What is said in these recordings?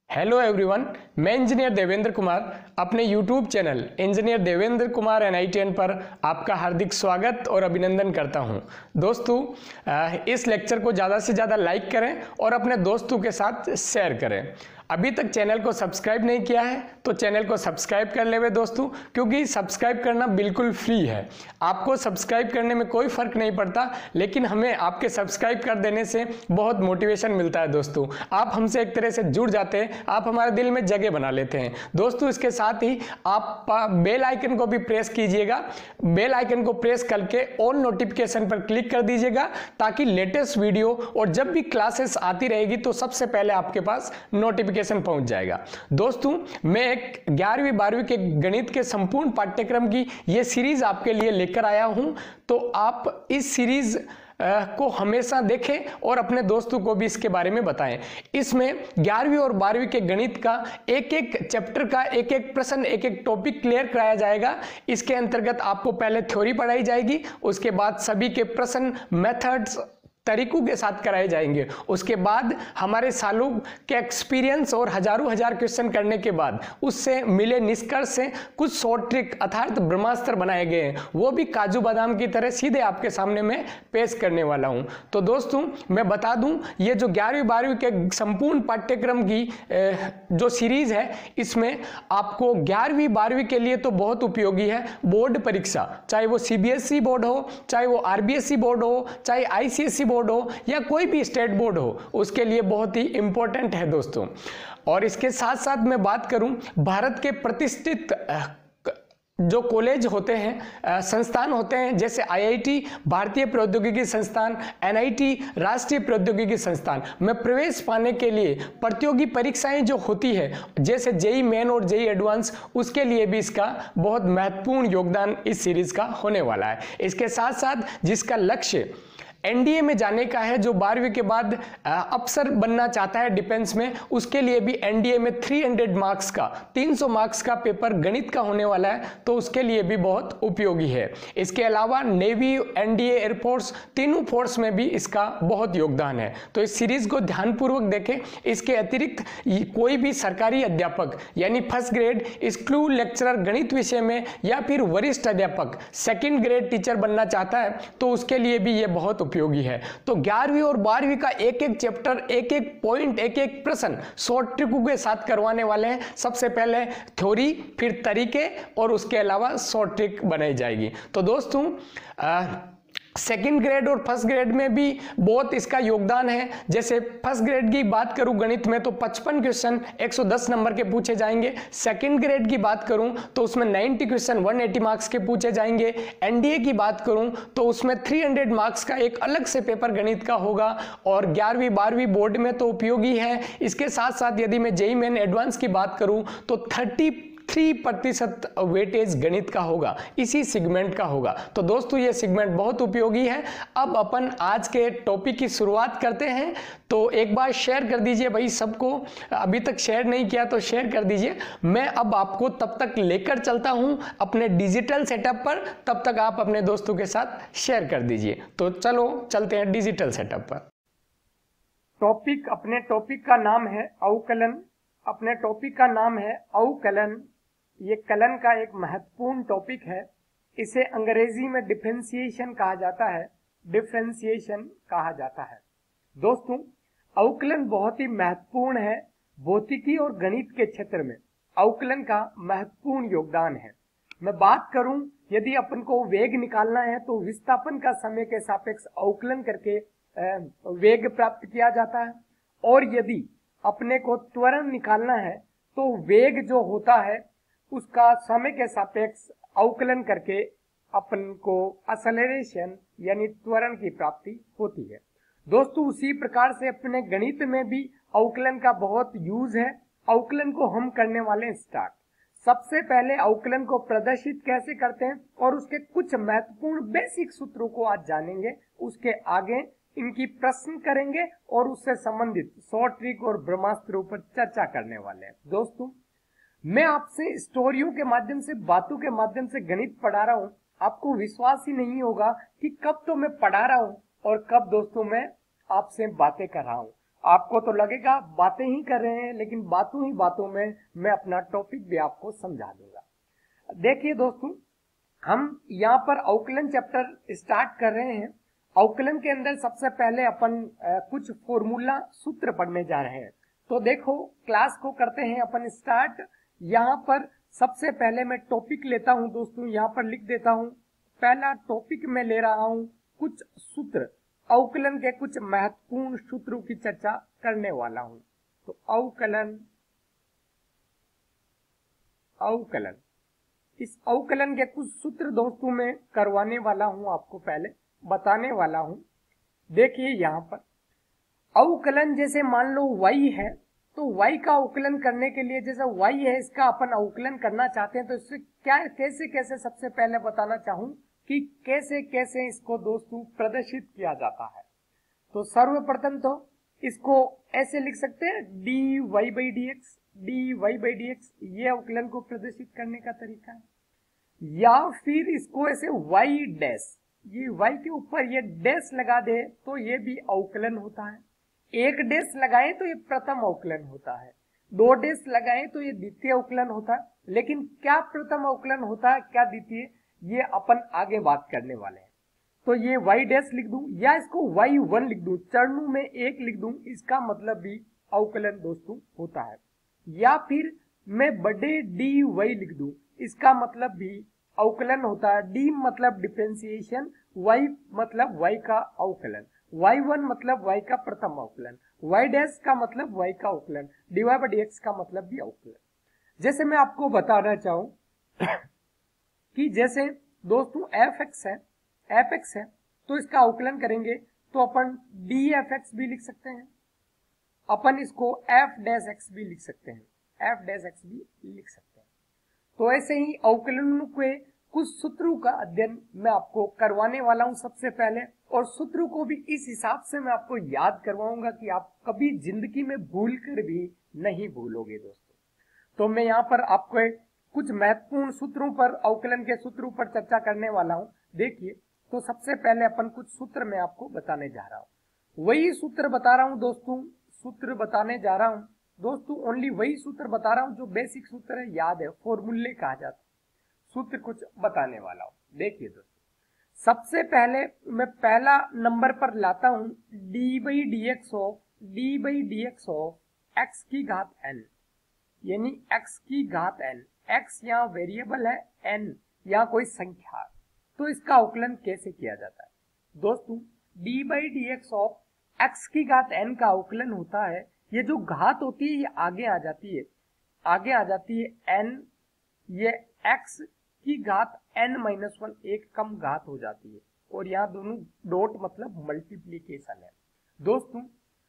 Hello everyone, मैं engineer Devendra Kumar अपने YouTube channel engineer Devendra Kumar NITN पर आपका हार्दिक स्वागत और अभिनंदन करता हूं। दोस्तों, इस लेक्चर को ज़्यादा से ज़्यादा लाइक करें और अपने दोस्तों के साथ शेयर करें। अभी तक चैनल को सब्सक्राइब नहीं किया है तो चैनल को सब्सक्राइब कर लेवे दोस्तों, क्योंकि सब्सक्राइब करना बिल्कुल फ्री है। आपको सब्सक्राइब करने में कोई फ़र्क नहीं पड़ता, लेकिन हमें आपके सब्सक्राइब कर देने से बहुत मोटिवेशन मिलता है दोस्तों। आप हमसे एक तरह से जुड़ जाते हैं, आप हमारे दिल में जगह बना लेते हैं दोस्तों। इसके साथ ही आप बेल आइकन को भी प्रेस कीजिएगा। बेल आइकन को प्रेस करके ऑल नोटिफिकेशन पर क्लिक कर दीजिएगा, ताकि लेटेस्ट वीडियो और जब भी क्लासेस आती रहेगी तो सबसे पहले आपके पास नोटिफिकेशन पहुंच जाएगा। दोस्तों, मैं एक 11वीं 12वीं के गणित के संपूर्ण पाठ्यक्रम की यह सीरीज आपके लिए लेकर आया हूं, तो आप इस सीरीज को हमेशा देखें और अपने दोस्तों को भी इसके बारे में बताएं। इसमें 11वीं और 12वीं के गणित का एक एक चैप्टर का एक एक प्रश्न, एक एक टॉपिक क्लियर कराया जाएगा। इसके अंतर्गत आपको पहले थ्योरी पढ़ाई जाएगी, उसके बाद सभी के प्रश्न, मेथड्स, तरीकों के साथ कराए जाएंगे। उसके बाद हमारे सालों के एक्सपीरियंस और हजारों हजार क्वेश्चन करने के बाद उससे मिले निष्कर्ष से कुछ शॉर्ट ट्रिक अर्थात ब्रह्मास्त्र बनाए गए हैं, वो भी काजू बादाम की तरह सीधे आपके सामने मैं पेश करने वाला हूं। तो दोस्तों, मैं बता दूं, ये जो 11वीं 12वीं के संपूर्ण पाठ्यक्रम की जो सीरीज है, इसमें आपको 11वीं 12वीं के लिए तो बहुत उपयोगी है। बोर्ड परीक्षा, चाहे वो CBSE बोर्ड हो, चाहे वो RBSE बोर्ड हो, चाहे ICSE बोर्ड हो या कोई भी स्टेट बोर्ड हो, उसके लिए बहुत ही इंपॉर्टेंट है दोस्तों। और इसके साथ साथ मैं बात करूं, भारत के प्रतिष्ठित जो कॉलेज होते हैं, संस्थान होते हैं, जैसे IIT भारतीय प्रौद्योगिकी संस्थान, NIT राष्ट्रीय प्रौद्योगिकी संस्थान में प्रवेश पाने के लिए प्रतियोगी परीक्षाएं जो होती है, जैसे JEE मेन और JEE एडवांस, उसके लिए भी इसका बहुत महत्वपूर्ण योगदान इस सीरीज का होने वाला है। इसके साथ साथ जिसका लक्ष्य NDA में जाने का है, जो 12वीं के बाद अफसर बनना चाहता है डिफेंस में, उसके लिए भी NDA में 300 मार्क्स का 300 मार्क्स का पेपर गणित का होने वाला है, तो उसके लिए भी बहुत उपयोगी है। इसके अलावा नेवी, NDA, एयरफोर्स, तीनों फोर्स में भी इसका बहुत योगदान है। तो इस सीरीज को ध्यानपूर्वक देखें। इसके अतिरिक्त कोई भी सरकारी अध्यापक यानी फर्स्ट ग्रेड स्कूल लेक्चरर गणित विषय में, या फिर वरिष्ठ अध्यापक सेकेंड ग्रेड टीचर बनना चाहता है, तो उसके लिए भी ये बहुत उपयोगी है। तो 11वीं और 12वीं का एक एक चैप्टर, एक एक पॉइंट, एक एक प्रश्न शॉर्ट ट्रिकों के साथ करवाने वाले हैं। सबसे पहले थ्योरी, फिर तरीके, और उसके अलावा शॉर्ट ट्रिक बनाई जाएगी। तो दोस्तों, सेकेंड ग्रेड और फर्स्ट ग्रेड में भी बहुत इसका योगदान है। जैसे फर्स्ट ग्रेड की बात करूं गणित में, तो 55 क्वेश्चन 110 नंबर के पूछे जाएंगे। सेकेंड ग्रेड की बात करूं तो उसमें 90 क्वेश्चन 180 मार्क्स के पूछे जाएंगे। NDA की बात करूं तो उसमें 300 मार्क्स का एक अलग से पेपर गणित का होगा, और 11वीं 12वीं बोर्ड में तो उपयोगी है। इसके साथ साथ यदि मैं JEE मेन एडवांस की बात करूं तो 33% वेटेज गणित का होगा, इसी सेगमेंट का होगा। तो दोस्तों, ये सेगमेंट बहुत उपयोगी है। अब अपन आज के टॉपिक की शुरुआत करते हैं। तो एक बार शेयर कर दीजिए भाई, सबको अभी तक शेयर नहीं किया तो शेयर कर दीजिए। मैं अब आपको तब तक लेकर चलता हूं अपने डिजिटल सेटअप पर, तब तक आप अपने दोस्तों के साथ शेयर कर दीजिए। तो चलो चलते हैं डिजिटल सेटअप पर। अपने टॉपिक का नाम है अवकलन। अपने टॉपिक का नाम है अवकलन। ये कलन का एक महत्वपूर्ण टॉपिक है। इसे अंग्रेजी में डिफरेंशिएशन कहा जाता है। डिफरेंशिएशन कहा जाता है। दोस्तों, अवकलन बहुत ही महत्वपूर्ण है। भौतिकी और गणित के क्षेत्र में अवकलन का महत्वपूर्ण योगदान है। मैं बात करूं, यदि अपन को वेग निकालना है तो विस्थापन का समय के सापेक्ष अवकलन करके वेग प्राप्त किया जाता है, और यदि अपने को त्वरण निकालना है तो वेग जो होता है उसका समय के सापेक्ष अवकलन करके अपन को एक्सेलरेशन यानी त्वरण की प्राप्ति होती है। दोस्तों, उसी प्रकार से अपने गणित में भी अवकलन का बहुत यूज है। अवकलन को हम करने वाले हैं स्टार्ट। सबसे पहले अवकलन को प्रदर्शित कैसे करते हैं और उसके कुछ महत्वपूर्ण बेसिक सूत्रों को आज जानेंगे। उसके आगे इनकी प्रश्न करेंगे और उससे संबंधित शॉर्ट ट्रिक और ब्रह्मास्त्रों पर चर्चा करने वाले हैं। दोस्तों, मैं आपसे स्टोरियों के माध्यम से, बातों के माध्यम से गणित पढ़ा रहा हूं। आपको विश्वास ही नहीं होगा कि कब तो मैं पढ़ा रहा हूं और कब दोस्तों मैं आपसे बातें कर रहा हूं। आपको तो लगेगा बातें ही कर रहे हैं, लेकिन बातों ही बातों में मैं अपना टॉपिक भी आपको समझा दूंगा। देखिए दोस्तों, हम यहाँ पर अवकलन चैप्टर स्टार्ट कर रहे हैं। अवकलन के अंदर सबसे पहले अपन कुछ फॉर्मूला सूत्र पढ़ने जा रहे हैं। तो देखो, क्लास को करते हैं अपन स्टार्ट। यहाँ पर सबसे पहले मैं टॉपिक लेता हूं दोस्तों, यहाँ पर लिख देता हूं। पहला टॉपिक मैं ले रहा हूं कुछ सूत्र, अवकलन के कुछ महत्वपूर्ण सूत्रों की चर्चा करने वाला हूं। तो अवकलन, इस अवकलन के कुछ सूत्र दोस्तों मैं करवाने वाला हूं, आपको पहले बताने वाला हूं। देखिए यहाँ पर अवकलन, जैसे मान लो y है, तो y का अवकलन करने के लिए, जैसे y है इसका अपन अवकलन करना चाहते हैं, तो इससे क्या कैसे कैसे सबसे पहले बताना चाहूं कि कैसे कैसे इसको दोस्तों प्रदर्शित किया जाता है। तो सर्वप्रथम तो इसको ऐसे लिख सकते हैं dy by dx, ये अवकलन को प्रदर्शित करने का तरीका है। या फिर इसको ऐसे y डैश, ये y के ऊपर ये डैश लगा दे तो ये भी अवकलन होता है। एक डैश लगाए तो ये प्रथम अवकलन होता है, दो डैश लगाए तो ये द्वितीय अवकलन होता है। लेकिन क्या प्रथम अवकलन होता है, क्या द्वितीय, ये अपन आगे बात करने वाले हैं। तो ये y डैश लिख दूं या इसको y1 लिख दूं, चरणों में एक लिख दूं, इसका मतलब भी अवकलन दोस्तों होता है। या फिर मैं बड़े dy लिख दूं, इसका मतलब भी अवकलन होता है। d मतलब डिफरेंशिएशन, y मतलब y का अवकलन, y1 मतलब y का प्रथम अवकलन, y डैश का मतलब y का अवकलन, dy by dx का मतलब भी अवकलन। जैसे मैं आपको बताना चाहूं कि जैसे दोस्तों fx है, तो इसका अवकलन करेंगे तो अपन dfx भी लिख सकते हैं, अपन इसको f डैश x भी लिख सकते हैं, तो ऐसे ही अवकलनों के कुछ सूत्रों का अध्ययन मैं आपको करवाने वाला हूं सबसे पहले, और सूत्रों को भी इस हिसाब से मैं आपको याद करवाऊंगा कि आप कभी जिंदगी में भूल कर भी नहीं भूलोगे दोस्तों। तो मैं यहाँ पर आपको कुछ महत्वपूर्ण सूत्रों पर, अवकलन के सूत्रों पर चर्चा करने वाला हूं। देखिए, तो सबसे पहले अपन कुछ सूत्र मैं आपको बताने जा रहा हूं, वही सूत्र बता रहा हूं दोस्तों, सूत्र बताने जा रहा हूं दोस्तों, ओनली वही सूत्र बता रहा हूं जो बेसिक सूत्र है, याद है, फॉर्मूले कहा जाता है। सूत्र कुछ बताने वाला हूं। देखिए दोस्तों, सबसे पहले मैं पहला नंबर पर लाता हूं d by d x of x की घात n, यानी x की घात n। x यहाँ वेरिएबल है, n यहाँ कोई संख्या। तो इसका अवकलन कैसे किया जाता है दोस्तों, d by d x of x की घात n का अवकलन होता है, ये जो घात होती है ये आगे आ जाती है n, ये x की घात n-1 एक कम घात हो जाती है, और यहाँ दोनों डॉट मतलब मल्टीप्लीकेशन है दोस्तों।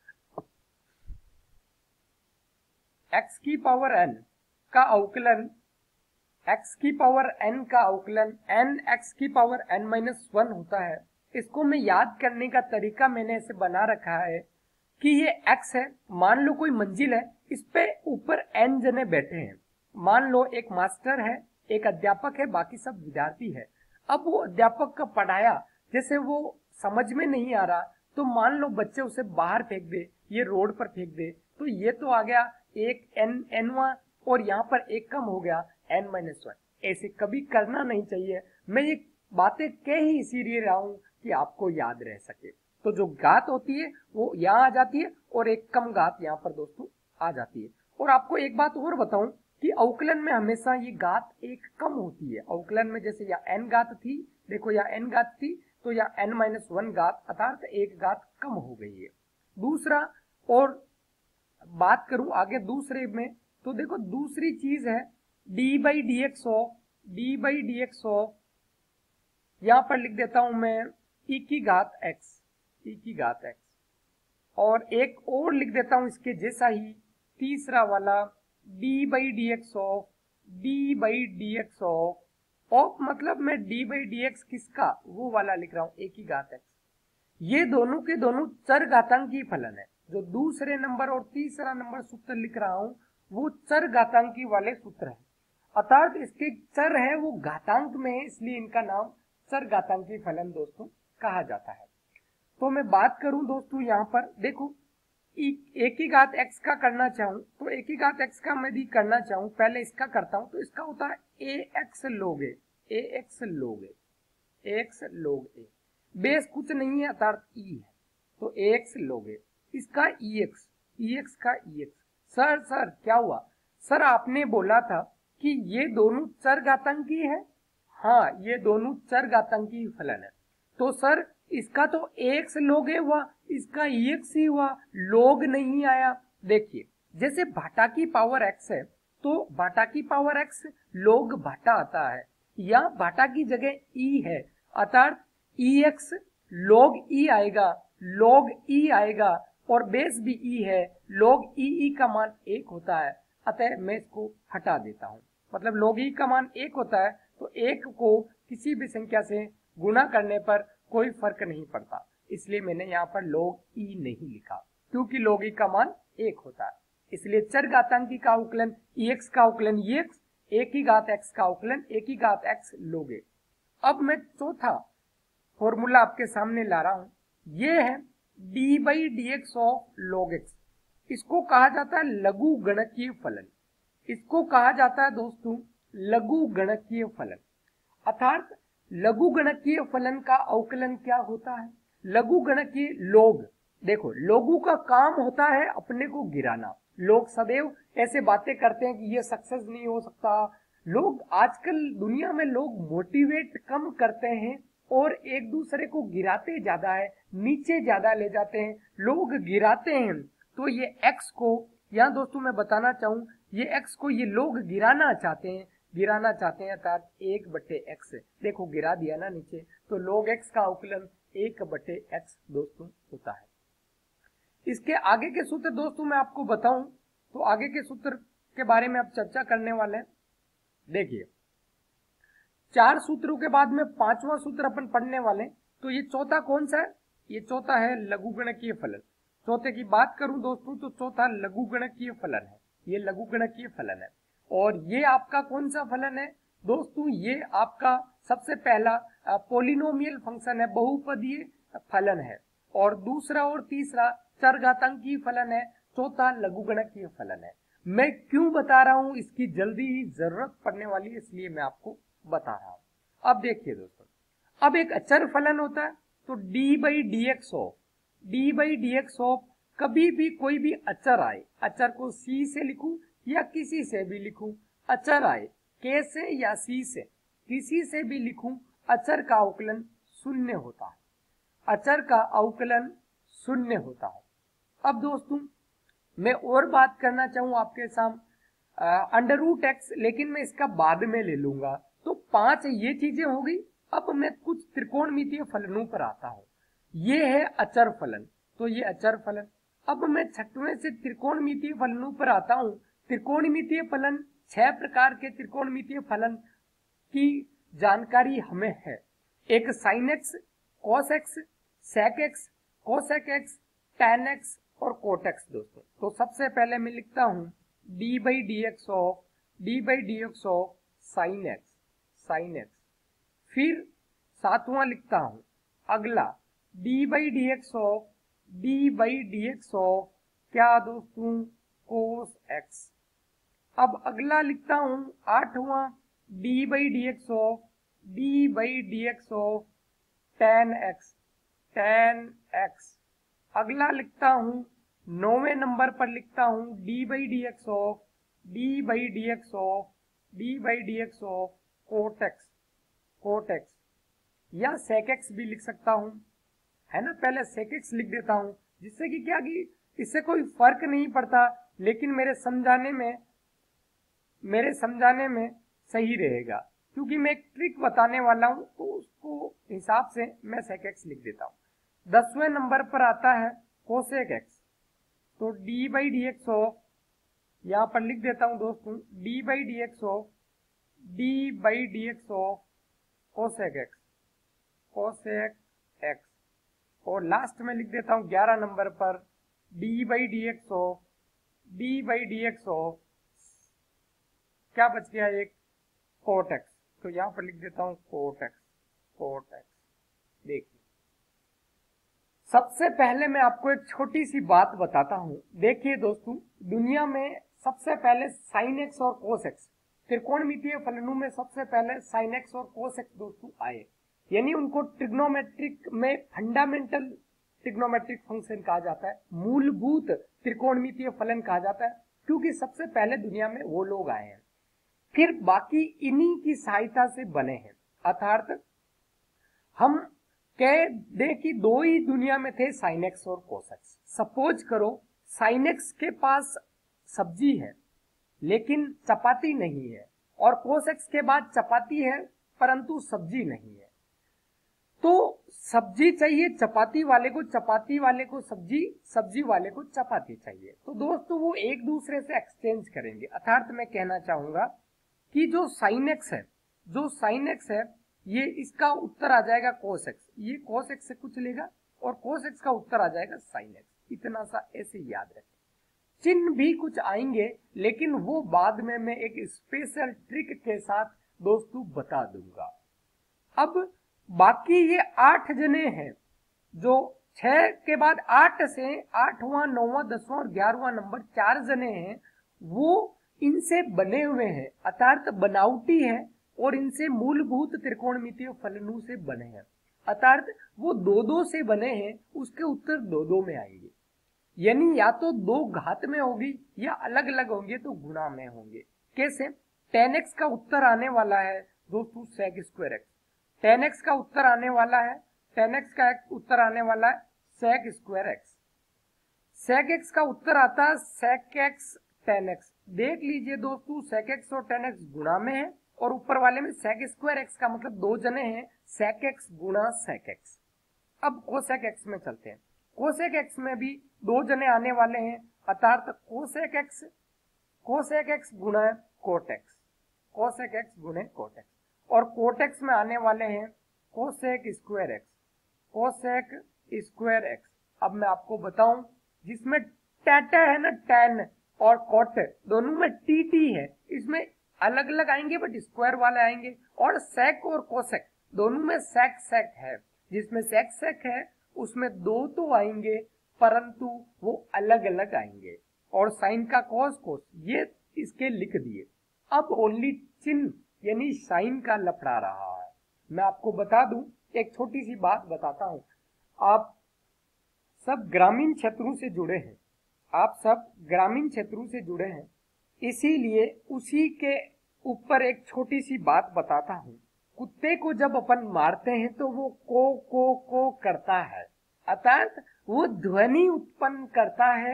x की पावर n का अवकलन, x की पावर n का अवकलन n x की पावर n-1 होता है। इसको मैं याद करने का तरीका मैंने ऐसे बना रखा है कि ये x है, मान लो कोई मंजिल है, इस पे ऊपर n जने बैठे हैं। मान लो एक मास्टर है, एक अध्यापक है, बाकी सब विद्यार्थी है। अब वो अध्यापक का पढ़ाया जैसे वो समझ में नहीं आ रहा, तो मान लो बच्चे उसे बाहर फेंक दे, ये रोड पर फेंक दे, तो ये तो आ गया एक n-वां, और यहाँ पर एक कम हो गया n-1। ऐसे कभी करना नहीं चाहिए। मैं ये बातें कह ही इसीलिए रहा हूं कि आपको याद रह सके। तो जो घात होती है वो यहाँ आ जाती है, और एक कम घात यहाँ पर दोस्तों आ जाती है। और आपको एक बात और बताऊं कि अवकलन में हमेशा ये घात एक कम होती है। अवकलन में जैसे यहाँ n घात थी, देखो यहाँ n घात थी, तो यहाँ n-1 घात अर्थात एक घात कम हो गई है। दूसरा, और बात करूं आगे दूसरे में, तो देखो दूसरी चीज है d by d x of, यहाँ पर लिख देता हूं मैं e की घात x, और एक और लिख देता हूं इसके जैसा ही, तीसरा वाला d by d x of मतलब मैं डी बाई डी एक्स किसका, वो वाला लिख रहा हूं, a की घात x। ये दोनों के दोनों चर घातांकी फलन है। जो दूसरे नंबर और तीसरा नंबर सूत्र लिख रहा हूं वो चर घातांकी वाले सूत्र है, अर्थात इसके चर है वो घातांक में है, इसलिए इनका नाम चर घातांकी फलन दोस्तों कहा जाता है। तो मैं बात करूं दोस्तों, यहाँ पर देखो ए की घात एक्स का करना चाहूं तो ए की घात एक्स का मैं भी करना चाहूं, पहले इसका करता हूं तो इसका होता है ए एक्स लोग ए, ए एक्स लोग ए, ए एक्स लोग ए, बेस कुछ नहीं है अर्थात ई है, तो ए एक्स लोग ए, इसका ई एक्स का ई एक्स। सर क्या हुआ? सर आपने बोला था कि ये दोनों चर घातांकी है। हाँ, ये दोनों चर घातांकी फलन है, तो सर इसका तो एक्स लोग हुआ, इसका एक्स ही हुआ, लोग नहीं आया। देखिए जैसे भाटा की पावर एक्स है तो भाटा की पावर एक्स लोग भाटा आता है, या भाटा की जगह ई है अर्थात ई एक्स लोग ई आएगा, लोग ई आएगा, और बेस भी ई है, लोग ई का मान 1 होता है, अतः मैं इसको हटा देता हूं। मतलब लोग ई का मान 1 होता है तो 1 को किसी भी संख्या से गुणा करने पर कोई फर्क नहीं पड़ता, इसलिए मैंने यहाँ पर लोग ई नहीं लिखा, क्योंकि लोग ई का मान 1 होता है। इसलिए चर घातांकी का अवकलन ई एक्स का अवकलन ई एक्स, ए की घात एक्स का अवकलन ए की घात एक्स लोग ए। अब मैं चौथा फॉर्मूला आपके सामने ला रहा हूं, ये है d by d x of log x. इसको कहा जाता है लघु गणकीय फलन, इसको कहा जाता है दोस्तों लघु गणकीय फलन। अर्थात लघु गणकीय फलन का अवकलन क्या होता है? लघु गणकीय लोग, देखो लोगों का काम होता है अपने को गिराना। लोग सदैव ऐसे बातें करते हैं कि ये सक्सेस नहीं हो सकता। लोग आजकल दुनिया में लोग मोटिवेट कम करते हैं और एक दूसरे को गिराते ज्यादा है, नीचे ज्यादा ले जाते हैं। लोग गिराते हैं तो ये एक्स को, यहाँ दोस्तों मैं बताना चाहूं, ये एक्स को ये लोग गिराना चाहते हैं, अर्थात 1/x। देखो गिरा दिया ना नीचे, तो log x का अवकलन 1/x दोस्तों होता है। इसके आगे के सूत्र दोस्तों मैं आपको बताऊं तो आगे के सूत्र के बारे में आप चर्चा करने वाले हैं। देखिए 4 सूत्रों के बाद में 5वां सूत्र अपन पढ़ने वाले हैं, तो ये चौथा कौन सा है? ये चौथा है लघुगणकीय फलन। चौथे की बात करूं दोस्तों तो चौथा लघुगणकीय फलन है, ये लघुगणकीय फलन है। और ये आपका कौन सा फलन है दोस्तों? ये आपका सबसे पहला पोलिनोमियल फंक्शन है, बहुपदीय फलन है, और दूसरा और तीसरा चरघातांकीय फलन है, चौथा लघुगणकीय फलन है। मैं क्यों बता रहा हूं, इसकी जल्दी ही जरूरत पड़ने वाली है, इसलिए मैं आपको बता रहा हूं। अब देखिए दोस्तों, अब एक अचर फलन होता है तो d by d x of कभी भी कोई भी अचर आए, अचर को सी से लिखूं या किसी से भी लिखूं, अचर आए के से या सी से, किसी से भी लिखूं, अचर का अवकलन 0 होता है, अचर का अवकलन 0 होता है। अब दोस्तों मैं और बात करना चाहूं आपके सामने √x, लेकिन मैं इसका बाद में ले लूंगा। तो 5 ये चीजें हो गई। अब मैं कुछ त्रिकोणमितीय फलनों पर आता हूं। ये है अचर फलन, तो ये अचर फलन। अब मैं 6वें से त्रिकोणमितीय फलनों पर आता हूं। त्रिकोणमितीय फलन 6 प्रकार के त्रिकोणमितीय फलन की जानकारी हमें है। एक sin x, cos x, sec x, cosec x, tan x और cot x दोस्तों। तो सबसे पहले मैं लिखता हूं d by d x of sin x। फिर 7वां लिखता हूं अगला d by d x of क्या दोस्तों? cos x। अब अगला लिखता हूं 8वां d by d x of tan x। अगला लिखता हूं 9वें नंबर पर लिखता हूं d by d x of cot x, या sec x भी लिख सकता हूं, है ना। पहले sec x लिख देता हूं, जिससे कि क्या कि इससे कोई फर्क नहीं पड़ता, लेकिन मेरे समझाने में सही रहेगा, क्योंकि मैं एक ट्रिक बताने वाला हूं, तो उसको हिसाब से मैं sec x लिख देता हूं। 10वें नंबर पर आता है cosec x, तो d by d x of, यहां पर लिख देता हूं दोस्तों d by d x of cosec x, और लास्ट में लिख देता हूं 11 नंबर पर d by d x of क्या बच गया एक cot x, तो यहां पर लिख देता हूं cot x। देखिए सबसे पहले मैं आपको एक छोटी सी बात बताता हूं। देखिए दोस्तों, दुनिया में सबसे पहले साइन एक्स और कोस एक्स, त्रिकोणमितीय फलनों में सबसे पहले साइन एक्स और कोस एक्स दोस्तों आए, यानी उनको ट्रिग्नोमेट्रिक में फंडामेंटल ट्रिग्नोमेट्रिक फंक्शन कहा जाता है, मूलभूत त्रिकोणमितीय फलन कहा जाता है, क्योंकि सबसे पहले दुनिया में वो लोग आए हैं। फिर बाकी इन्हीं की सहायता से बने हैं। अर्थात हम कह दे कि दो ही दुनिया में थे, साइन एक्स और कोस एक्स। सपोज करो साइन एक्स के पास सब्जी है लेकिन चपाती नहीं है, और कोस एक्स के बाद चपाती है परंतु सब्जी नहीं है। तो सब्जी चाहिए चपाती वाले को, चपाती वाले को सब्जी, सब्जी वाले को चपाती चाहिए। तो दोस्तों वो एक दूसरे से एक्सचेंज करेंगे। अर्थात मैं कहना चाहूंगा कि जो साइन एक्स है, जो साइन एक्स है, ये इसका उत्तर आ जाएगा कोस एक्स, ये कोस एक्स से कुछ लेगा और कोस एक्स का उत्तर आ जाएगा साइन एक्स। इतना सा ऐसे याद रखें। चिन्ह भी कुछ आएंगे लेकिन वो बाद में मैं एक स्पेशल ट्रिक के साथ दोस्तों बता दूंगा। अब बाकी ये 8 जने हैं, जो 6 के बाद 8 से 8वां 9वां 10वां और 11वां नंबर 4 जने हैं, वो इनसे बने हुए हैं, अर्थात बनावटी है और इनसे मूलभूत त्रिकोणमितीय फलनों से बने हैं। अर्थात वो 2-2 से बने हैं, उसके उत्तर 2-2 में आएंगे, यानी या तो 2 घात में होगी या अलग अलग होंगे तो गुणा में होंगे। कैसे? tan x का उत्तर आने वाला है दोस्तों sec square x, tan x का उत्तर आने वाला है, tan x का उत्तर आने वाला है sec square x, sec x का उत्तर आता है sec x tan x। देख लीजिए दोस्तों, sec x और tan x गुणा में है और ऊपर वाले में sec स्क्वायर x का मतलब 2 जने हैं, sec x गुणा sec x। अब cosec x में चलते हैं। cosec x में भी 2 जने आने वाले हैं, अर्थात cosec x गुणा cot x, cosec x गुणे cot x, और cot x में आने वाले हैं cosec square x, cosec square x। अब मैं आपको बताऊं, जिसमें टाटा है ना, tan और cot दोनों में tt है, इसमें अलग अलग आएंगे बट स्क्वायर वाले आएंगे, और sec और cosec दोनों में sec sec है, जिसमें sec sec है उसमें 2 तो आएंगे परंतु वो अलग अलग आएंगे, और साइन का cos cos ये इसके लिख दिए। अब ओनली चिन्ह यानी साइन का लफड़ा रहा है। मैं आपको बता दूं, एक छोटी सी बात बताता हूं। आप सब ग्रामीण क्षेत्रों से जुड़े हैं, आप सब ग्रामीण क्षेत्रों से जुड़े हैं, इसीलिए उसी के ऊपर एक छोटी सी बात बताता हूं। कुत्ते को जब अपन मारते हैं तो वो को करता है, अर्थात वो ध्वनि उत्पन्न करता है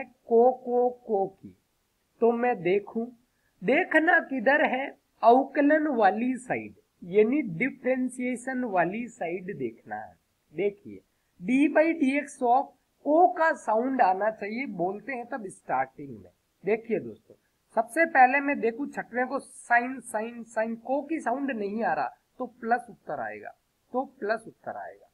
को की। तो मैं देखूं, देखना किधर है, अवकलन वाली साइड यानी डिफरेंशिएशन वाली साइड देखना है। देखिए d/dx ऑफ को का साउंड आना चाहिए, बोलते हैं तब स्टार्टिंग में। देखिए दोस्तों, सबसे पहले मैं देखूं छठवें को, साइन साइन साइन, को की साउंड नहीं आ रहा तो प्लस उत्तर आएगा, तो प्लस उत्तर आएगा।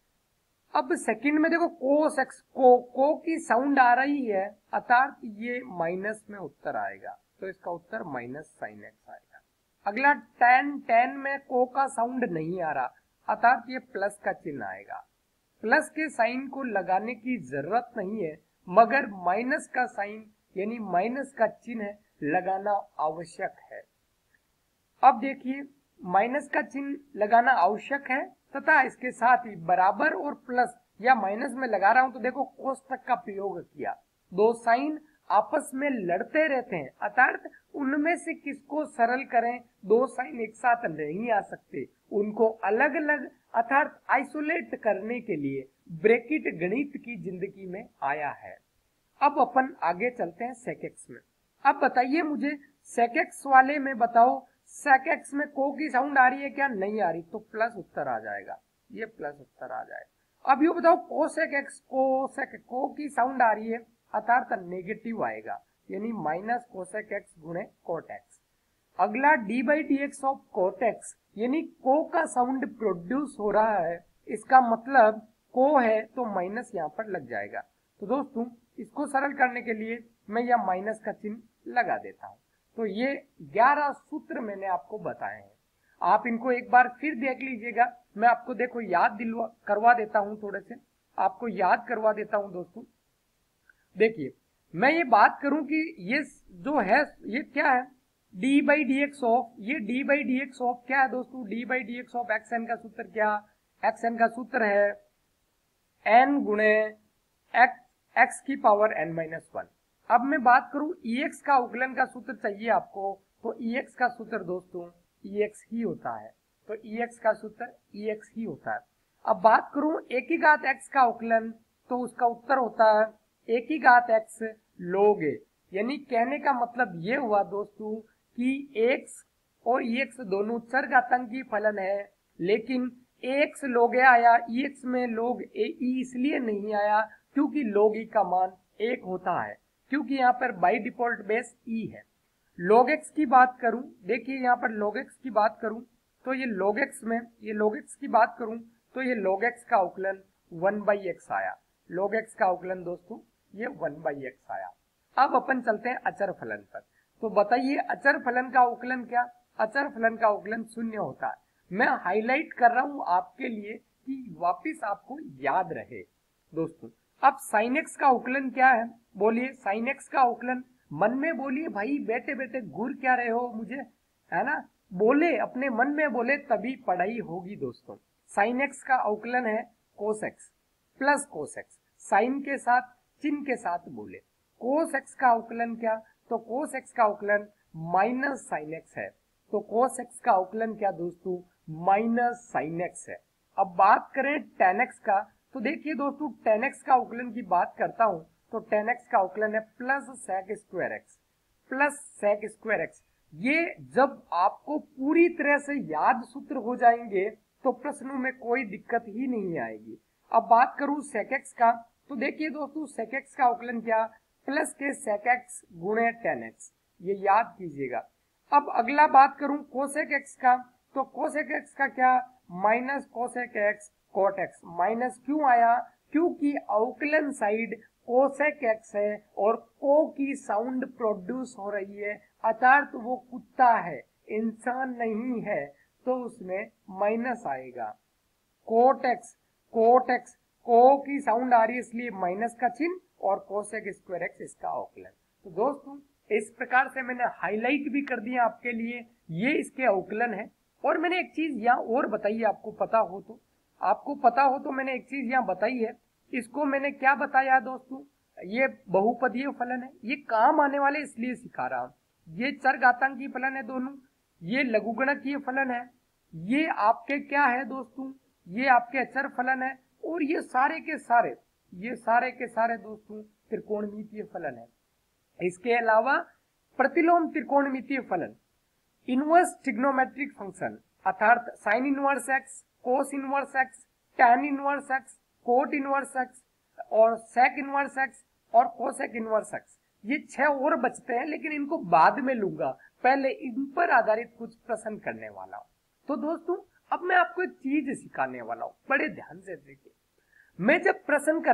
अब सेकंड में देखो कोस एक्स, को की साउंड आ रही है, अर्थात ये माइनस में उत्तर आएगा, तो इसका उत्तर माइनस साइन एक्स आएगा। अगला tan में को का साउंड नहीं आ रहा, अर्थात ये प्लस का चिन्ह आएगा। प्लस के साइन को लगाने की जरूरत नहीं है, मगर माइनस का साइन यानी माइनस का चिन्ह लगाना आवश्यक है। अब देखिए, माइनस का चिन्ह लगाना आवश्यक है तथा इसके साथ ही बराबर और प्लस या माइनस में लगा रहा हूं तो देखो कोष्टक का प्रयोग किया। 2 साइन आपस में लड़ते रहते हैं, अर्थात उनमें से किसको सरल करें, 2 साइन एक साथ नहीं आ सकते, उनको अलग अलग अर्थात आइसोलेट करने के लिए ब्रैकेट गणित की जिंदगी में आया है। अब अपन आगे चलते हैं sec x में। अब बताइए मुझे sec x वाले में बताओ, sec x में को की साउंड आ रही है क्या? नहीं आ रही, तो प्लस उत्तर आ जाएगा, ये प्लस उत्तर आ जाएगा। अब ये बताओ cosec x, को की साउंड आ रही है, अर्थात नेगेटिव आएगा, यानी माइनस cosec x गुणे cot x। अगला d/dx ऑफ cot x, यानी को का साउंड प्रोड्यूस हो रहा है, इसका मतलब को है तो माइनस यहाँ पर लग जाएगा। तो दोस्तों इसको सरल करने के लिए मैं यह माइनस का चिन्ह लगा देता हूं। तो ये 11 सूत्र मैंने आपको बताए हैं, आप इनको एक बार फिर देख लीजिएगा। मैं आपको देखो याद करवा देता हूं थोड़े से। आपको याद करवा देता हूं दोस्तों। देखिए मैं ये बात करूं कि ये जो है ये क्या है, d by d x of, ये d by d x of क्या है दोस्तों, d by d x of x n का सूत्र क्या, एक्स एन का सूत्र है एन गुणे एक्स की पावर एन माइनस वन। अब मैं बात करूं ई एक्स का अवकलन का सूत्र चाहिए आपको, तो ई एक्स का सूत्र दोस्तों ई एक्स ही होता है, तो ई एक्स का सूत्र ई एक्स ही होता है। अब बात करूं ए की घात एक्स का अवकलन, तो उसका उत्तर होता है ए की घात एक्स log ए। यानी कहने का मतलब ये हुआ दोस्तों कि एक्स और ई एक्स दोनों चरघातांकी फलन है, लेकिन एक्स log ए आया, ई एक्स में log ए इसलिए नहीं आया क्योंकि log ई का मान 1 होता है, क्योंकि यहाँ पर बाई डिफॉल्ट बेस ई है। log x की बात करूं, देखिए यहाँ पर log x की बात करूं तो ये log x में, ये log x की बात करूं तो ये log x का अवकलन 1/x आया, log x का अवकलन दोस्तों ये 1/x आया। अब अपन चलते हैं अचर फलन पर। तो बताइए अचर फलन का अवकलन क्या, अचर फलन का अवकलन 0 होता है। मैं हाईलाइट कर रहा हूं आपके लिए कि वापिस आपको याद रहे दोस्तों। अब sin x का अवकलन क्या है, बोलिए sin x का अवकलन, मन में बोलिए भाई, बैठे बैठे घूर क्या रहे हो मुझे, है ना, बोले अपने मन में बोले तभी पढ़ाई होगी दोस्तों। sin x का अवकलन है cos x plus cos x, sine के साथ चिन्ह के साथ बोले। cos x का अवकलन क्या, तो cos x का अवकलन माइनस sin x है, तो cos x का अवकलन क्या दोस्तों माइनस sin x है। अब बात करें tan x का, तो देखिए दोस्तों tan x का अवकलन की बात करता हूं तो tan x का अवकलन है plus sec square x, plus sec square x। ये जब आपको पूरी तरह से याद सूत्र हो जाएंगे तो प्रश्नों में कोई दिक्कत ही नहीं आएगी। अब बात करूं sec x का, तो देखिए दोस्तों sec x का अवकलन क्या, प्लस के sec x गुणे tan x, ये याद कीजिएगा। अब अगला बात करूं cosec x का, तो cosec x का क्या, minus cosec x cot x। Minus क्यों आया, क्योंकि अवकलन साइड cosec x है और को की साउंड प्रोड्यूस हो रही है, अर्थात वो कुत्ता है इंसान नहीं है, तो उसमें माइनस आएगा। कोट एक्स, को की साउंड आ रही है इसलिए माइनस का चिन्ह और कोसेक स्क्वायर एक्स इसका अवकलन। तो दोस्तों इस प्रकार से मैंने हाईलाइट भी कर दिया आपके लिए, ये इसके अवकलन है। और मैंने एक चीज यहाँ और बताई है, आपको पता हो तो मैंने एक चीज यहाँ बताई है, इसको मैंने क्या बताया दोस्तों, ये बहुपदीय फलन है, ये काम आने वाले इसलिए सिखा रहा हूं। ये चरघातांकी फलन है दोनों, ये लघुगणकीय फलन है, ये आपके क्या है दोस्तों, ये आपके अचर फलन है, और ये सारे के सारे दोस्तों त्रिकोणमितीय फलन है। इसके अलावा प्रतिलोम त्रिकोणमितीय फलन, इनवर्स ट्रिग्नोमेट्रिक फंक्शन अर्थात sine inverse x, cos inverse x, tan inverse x, cot inverse x और सेक इनवर्स एक्स और कोसेक इनवर्स एक्स, ये 6 और बचते हैं लेकिन इनको बाद में लूंगा, पहले इन पर आधारित कुछ प्रश्न करने वाला हूं। तो दोस्तों अब मैं आपको एक चीज सिखाने वाला हूं, बड़े ध्यान से देखिए। मैं जब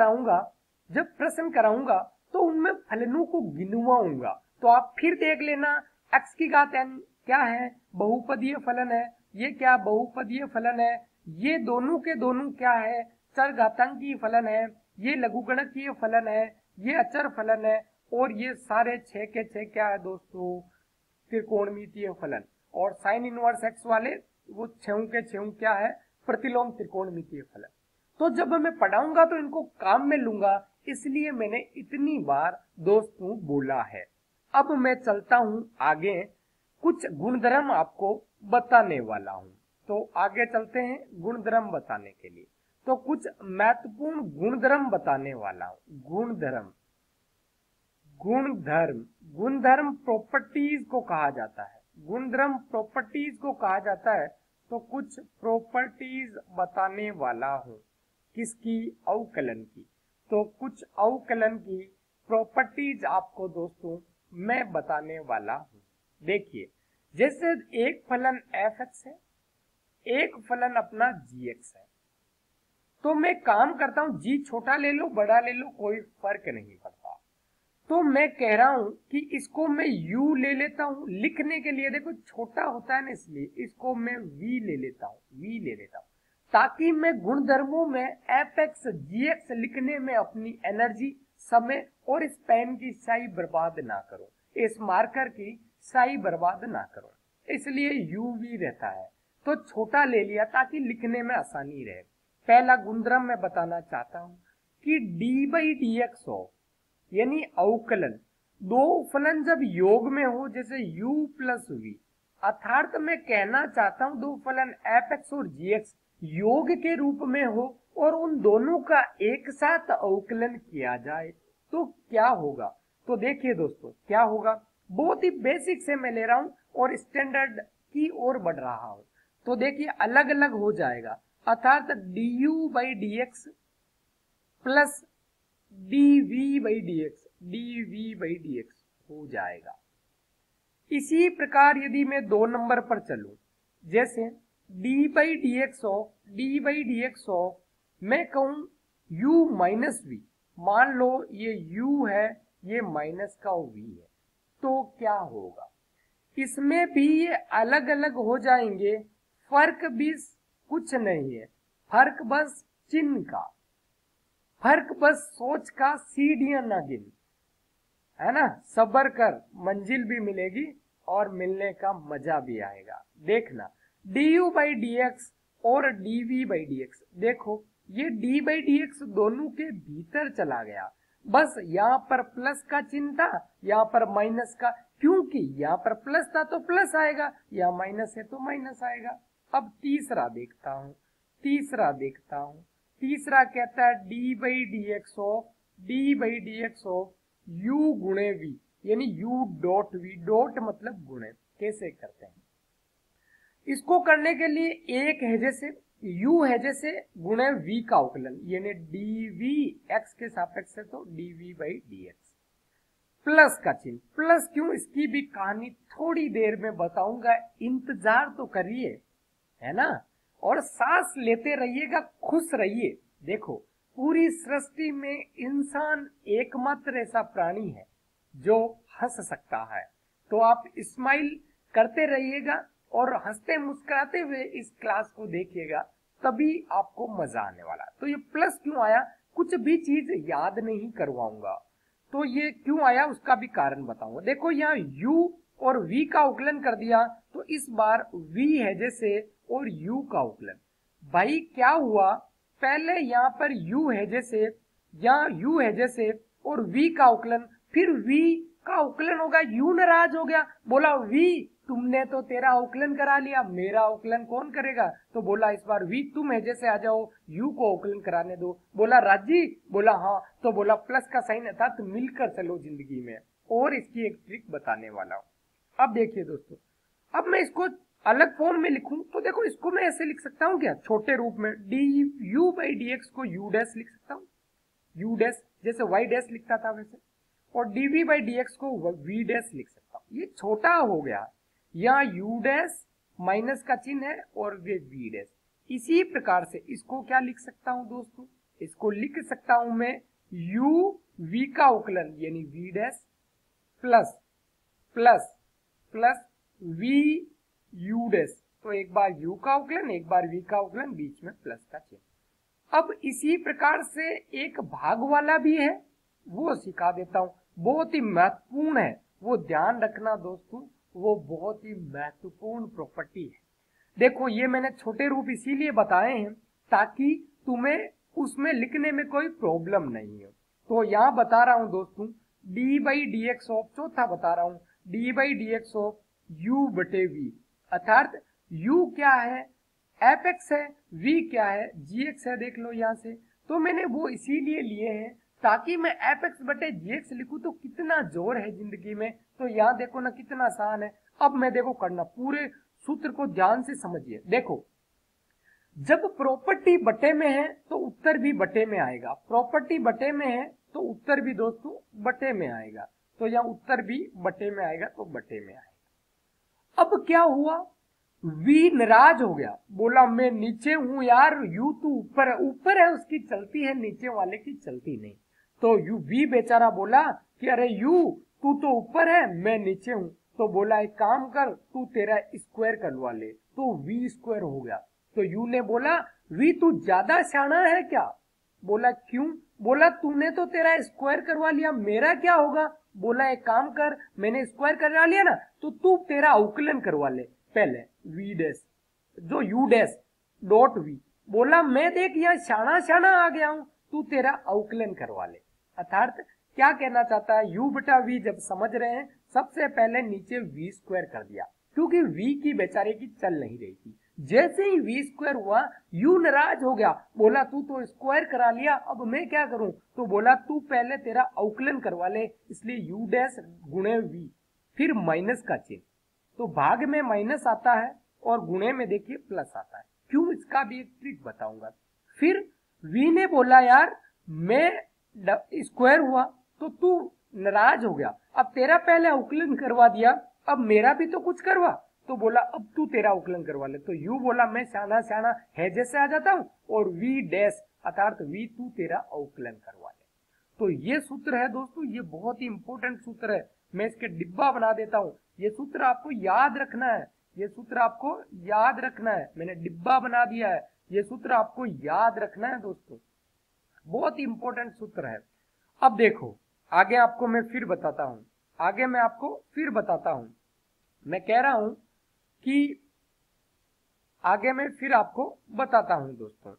प्रश्न कराऊंगा तो उनमें फलनों को गिनवाऊंगा, तो आप फिर देख लेना x की घात n क्या है, बहुपदीय फलन है, ये क्या बहुपदीय फलन है, ये दोनों के दोनों क्या है चरघातांकीय फलन है, ये लघुगणकीय फलन है, ये अचर फलन है, और ये सारे 6 के 6 क्या है दोस्तों त्रिकोणमितीय फलन। और साइन इनवर्स एक्स वाले वो 6 के 6 क्या है प्रतिलोम त्रिकोणमितीय फलन। तो जब मैं पढ़ाऊंगा तो इनको काम में लूंगा, इसलिए मैंने इतनी बार दोस्तों बोला है। अब मैं चलता हूं आगे, कुछ गुणधर्म आपको बताने वाला हूं। तो आगे चलते हैं गुणधर्म बताने के लिए, तो कुछ महत्वपूर्ण गुणधर्म बताने वाला हूं। गुणधर्म प्रॉपर्टीज को कहा जाता है, गुणधर्म प्रॉपर्टीज को कहा जाता है। तो कुछ प्रॉपर्टीज बताने वाला हूं, किसकी, अवकलन की। तो कुछ अवकलन की प्रॉपर्टीज आपको दोस्तों मैं बताने वाला हूं। देखिए जैसे एक फलन f(x) है, एक फलन अपना g(x) है, तो मैं काम करता हूं g छोटा ले लो बड़ा ले लो कोई फर्क नहीं पड़ता। तो मैं कह रहा हूं कि इसको मैं u ले लेता हूं लिखने के लिए, देखो छोटा होता है ना इसलिए इसको मैं v ले लेता हूं। ताकि मैं गुणधर्मों में एफ एक्स जी एक्स लिखने में अपनी एनर्जी, समय और इस पेन की स्याही बर्बाद ना करूं, इस मार्कर की स्याही बर्बाद ना करूं, इसलिए यू वी रहता है। तो छोटा ले लिया ताकि लिखने में आसानी रहे। पहला गुणधर्म मैं बताना चाहता हूं कि डी बाई डी एक्स हो, यानी अवकलन, दो फलन जब योग में हो जैसे u प्लस वी, अर्थात मैं कहना चाहता हूं दो फलन एफ एक्स और जी एक्स योग के रूप में हो और उन दोनों का एक साथ अवकलन किया जाए तो क्या होगा। तो देखिए दोस्तों क्या होगा, बहुत ही बेसिक से मैं ले रहा हूं और स्टैंडर्ड की ओर बढ़ रहा हूं। तो देखिए अलग अलग हो जाएगा, अर्थात d u by d x plus d v by d x, d v by d x हो जाएगा। इसी प्रकार यदि मैं 2 नंबर पर चलूं, जैसे d by d x of, d by d x of, मैं कहूं u माइनस वी, मान लो ये u है, ये माइनस का v है, तो क्या होगा, इसमें भी ये अलग अलग हो जाएंगे, फर्क भी कुछ नहीं है, फर्क बस चिन्ह का, फर्क बस सोच का, सीढ़ियां ना गिन, है ना, सब्र कर, मंजिल भी मिलेगी और मिलने का मजा भी आएगा। देखना d u by d x और d v by d x, देखो ये डी बाई डी एक्स दोनों के भीतर चला गया, बस यहाँ पर प्लस का चिन्ह था, यहाँ पर माइनस का, क्योंकि यहाँ पर प्लस था तो प्लस आएगा, यहाँ माइनस है तो माइनस आएगा। अब तीसरा देखता हूँ, तीसरा देखता हूँ, तीसरा कहता है d by d x of, d by d x of u गुणे v, यानी u डॉट v, डॉट मतलब गुणे। कैसे करते हैं इसको करने के लिए, एक है जैसे u है जैसे गुणे v का अवकलन, यानी dv x के सापेक्ष है तो dv बाई dx, प्लस का चिन्ह, प्लस क्यों इसकी भी कहानी थोड़ी देर में बताऊंगा, इंतजार तो करिए, है ना, और सांस लेते रहिएगा, खुश रहिए। देखो पूरी सृष्टि में इंसान एकमात्र ऐसा प्राणी है जो हंस सकता है, तो आप स्माइल करते रहिएगा और हंसते मुस्कुराते हुए इस क्लास को देखिएगा, तभी आपको मजा आने वाला। तो ये प्लस क्यों आया, कुछ भी चीज याद नहीं करवाऊंगा, तो ये क्यों आया उसका भी कारण बताऊंगा। देखो यहाँ u और v का अवकलन कर दिया, तो इस बार v है जैसे और u का अवकलन, भाई क्या हुआ, पहले यहाँ पर u है जैसे, यहाँ u है जैसे और v का अवकलन, फिर v का अवकलन होगा, u नाराज हो गया, बोला v तुमने तो तेरा अवकलन करा लिया, मेरा अवकलन कौन करेगा, तो बोला इस बार v तुम है जैसे आ जाओ, u को अवकलन कराने दो, बोला राजी, बोला हाँ, तो बोला प्लस का साइन था, तो मिलकर चलो जिंदगी में, और इसकी एक ट्रिक बताने वाला हूं। अब देखिए दोस्तों, अब मैं इसको अलग फॉर्म में लिखूं तो देखो इसको मैं ऐसे लिख सकता हूं क्या, छोटे रूप में d u by d x को यू डैश लिख सकता हूं, यू डैश जैसे वाई डैश लिखता था वैसे, और d v by d x को वी डैश लिख सकता हूं। ये छोटा हो गया, यहाँ यू डैश माइनस का चिन्ह है और वे वी डैश। इसी प्रकार से इसको क्या लिख सकता हूं दोस्तों, इसको लिख सकता हूं मैं यू वी का अवकलन यानी v dash plus plus plus v u dash, तो एक बार u का अवकलन एक बार v का अवकलन, बीच में प्लस का चिन्ह। अब इसी प्रकार से एक भाग वाला भी है, वो सिखा देता हूं, बहुत ही महत्वपूर्ण है, वो ध्यान रखना दोस्तों, वो बहुत ही महत्वपूर्ण प्रॉपर्टी है। देखो ये मैंने छोटे रूप इसीलिए बताए हैं ताकि तुम्हें उसमें लिखने में कोई प्रॉब्लम नहीं हो। तो यहाँ बता रहा हूं दोस्तों, d by d x of, चौथा बता रहा हूं d by d x of u बटे v, अर्थात u क्या है, एफ एक्स है, v क्या है, जी एक्स है, देख लो यहाँ से, तो मैंने वो इसीलिए लिए हैं ताकि मैं एफ एक्स बटे जी एक्स लिखूं तो कितना जोर है जिंदगी में, तो यहाँ देखो ना कितना आसान है। अब मैं देखो करना, पूरे सूत्र को ध्यान से समझिए। देखो जब प्रॉपर्टी बटे में है तो उत्तर भी बटे में आएगा, प्रॉपर्टी बटे में है तो उत्तर भी दोस्तों बटे में आएगा, तो यहाँ उत्तर भी बटे में आएगा तो बटे में आएगा। अब क्या हुआ, v नाराज हो गया, बोला मैं नीचे हूं यार, u तो ऊपर है, ऊपर है उसकी चलती है, नीचे वाले की चलती नहीं। तो u v बेचारा बोला कि अरे u तू तो ऊपर है मैं नीचे हूं, तो बोला एक काम कर तू तेरा स्क्वायर करवा ले, तो v स्क्वायर हो गया। तो u ने बोला वी तू ज्यादा शाना है क्या? बोला क्यों? बोला तूने तो तेरा स्क्वायर करवा लिया, मेरा क्या होगा? बोला एक काम कर, मैंने स्क्वायर करवा लिया ना, तो तू तेरा अवकलन करवा ले पहले, वी डैश जो यू डैश डॉट वी। बोला मैं देख यहाँ शाना शाना आ गया हूं, तू तेरा अवकलन करवा ले। अर्थात क्या कहना चाहता है, u बटा v जब समझ रहे हैं, सबसे पहले नीचे v स्क्वायर कर दिया, क्योंकि v की बेचारे की चल नहीं रही थी। जैसे ही v स्क्वायर हुआ, u नाराज हो गया, बोला तू तो स्क्वायर करा लिया, अब मैं क्या करूं? तो बोला तू पहले तेरा अवकलन करवा ले, इसलिए u डैश गुणे v, फिर माइनस का चिन्ह, तो भाग में माइनस आता है और गुणे में देखिए प्लस आता है। क्यों, इसका भी एक ट्रिक बताऊंगा। फिर v ने बोला यार मैं स्क्वायर हुआ तो तू नाराज हो गया, अब तेरा पहले अवकलन करवा दिया, अब मेरा भी तो कुछ करवा। तो बोला अब तू तेरा अवकलन करवा ले, तो यू बोला मैं शाना शाना है जैसे आ जाता हूं, और वी डैश अर्थात वी तू तेरा अवकलन करवा ले। तो ये सूत्र है दोस्तों, ये बहुत ही इंपॉर्टेंट सूत्र है, मैं इसके डिब्बा बना देता हूं। ये सूत्र आपको याद रखना है, ये सूत्र आपको याद रखना है, मैंने डिब्बा बना दिया है, ये सूत्र आपको याद रखना है दोस्तों, बहुत ही इंपॉर्टेंट सूत्र है। अब देखो आगे आपको मैं फिर बताता हूं, आगे मैं आपको फिर बताता हूं, मैं कह रहा हूं कि आगे मैं फिर आपको बताता हूं दोस्तों।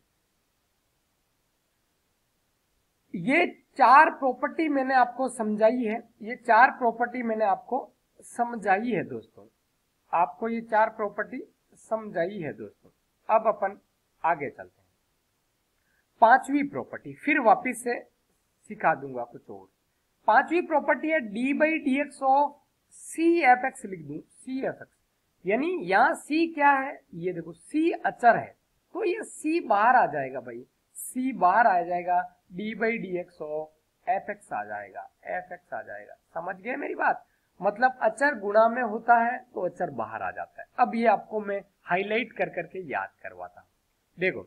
ये चार प्रॉपर्टी मैंने आपको समझाई है, ये चार प्रॉपर्टी मैंने आपको समझाई है दोस्तों, आपको ये चार प्रॉपर्टी समझाई है दोस्तों। अब अपन आगे चलते हैं, पांचवी प्रॉपर्टी फिर वापिस से सिखा दूंगा कुछ और। पांचवी प्रॉपर्टी है d by d x of c f x, लिख दूं सी एफ एक्स, यानी यहां सी क्या है, ये देखो सी अचर है, तो ये सी बाहर आ जाएगा भाई, सी बाहर आ जाएगा, d by d x of f x आ जाएगा, एफ एक्स आ जाएगा। समझ गए मेरी बात? मतलब अचर गुणा में होता है तो अचर बाहर आ जाता है। अब ये आपको मैं हाईलाइट कर करके याद करवाता हूं। देखो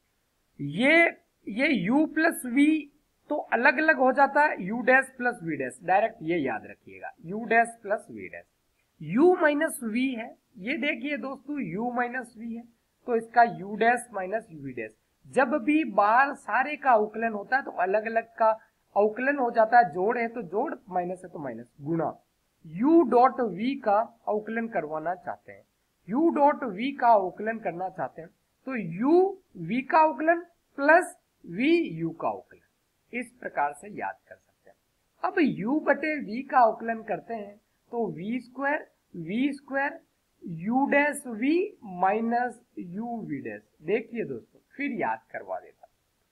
ये u प्लस वी तो अलग अलग हो जाता है, u dash plus v dash, direct ये याद रखिएगा, u dash plus v dash. u minus v है, ये देखिए दोस्तों u माइनस वी है, तो इसका u dash minus v dash. जब भी बाहर सारे का अवकलन होता है तो अलग अलग का अवकलन हो जाता है, जोड़ है तो जोड़, माइनस है तो माइनस, गुणा u डॉट v का अवकलन करवाना चाहते हैं, u डॉट v का अवकलन करना चाहते हैं, तो u v का अवकलन प्लस v u का अवकलन, इस प्रकार से याद कर सकते हैं। अब u बटे v का अवकलन करते हैं तो v square u dash v minus u v dash. देखिए दोस्तों फिर याद करवा देता,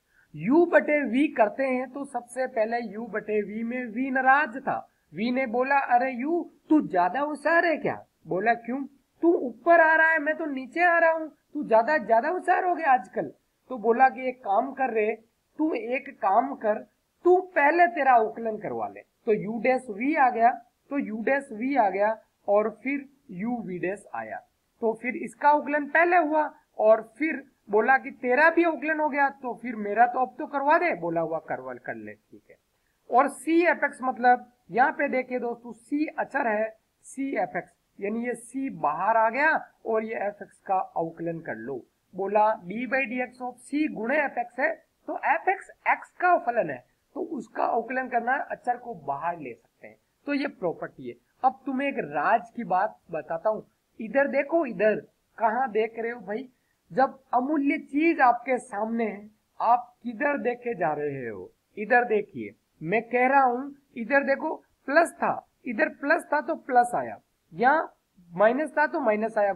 u बटे v करते हैं तो सबसे पहले u बटे v में v नाराज था, v ने बोला अरे u तू ज्यादा होशियार है क्या? बोला क्यों? तू ऊपर आ रहा है, मैं तो नीचे आ रहा हूं, तू ज्यादा होशियार हो गया आजकल। तो बोला कि एक काम कर रहे, तू एक काम कर, तू पहले तेरा अवकलन करवा ले, तो u डैश v आ गया, तो u डैश v आ गया और फिर u v डैश आया, तो फिर इसका अवकलन पहले हुआ और फिर बोला कि तेरा भी अवकलन हो गया, तो फिर मेरा तो अब तो करवा दे, बोला हुआ करवा कर ले, ठीक है। और सी एफ एक्स मतलब यहाँ पे देखिए दोस्तों सी अचर है, सी एफ एक्स यानी ये सी बाहर आ गया और ये एफ एक्स का अवकलन कर लो। बोला d by d x of c गुणे एफ एक्स है, तो एफ एक्स एक्स का फलन है, तो उसका अवकलन करना है, अचर को बाहर ले सकते हैं, तो ये प्रॉपर्टी है। अब तुम्हें एक राज की बात बताता हूं, इधर देखो, इधर कहाँ देख रहे हो भाई? जब अमूल्य चीज आपके सामने है, आप किधर देखे जा रहे हो? इधर देखिए, मैं कह रहा हूं इधर देखो, प्लस था, इधर प्लस था तो प्लस आया, यहाँ माइनस था तो माइनस आया,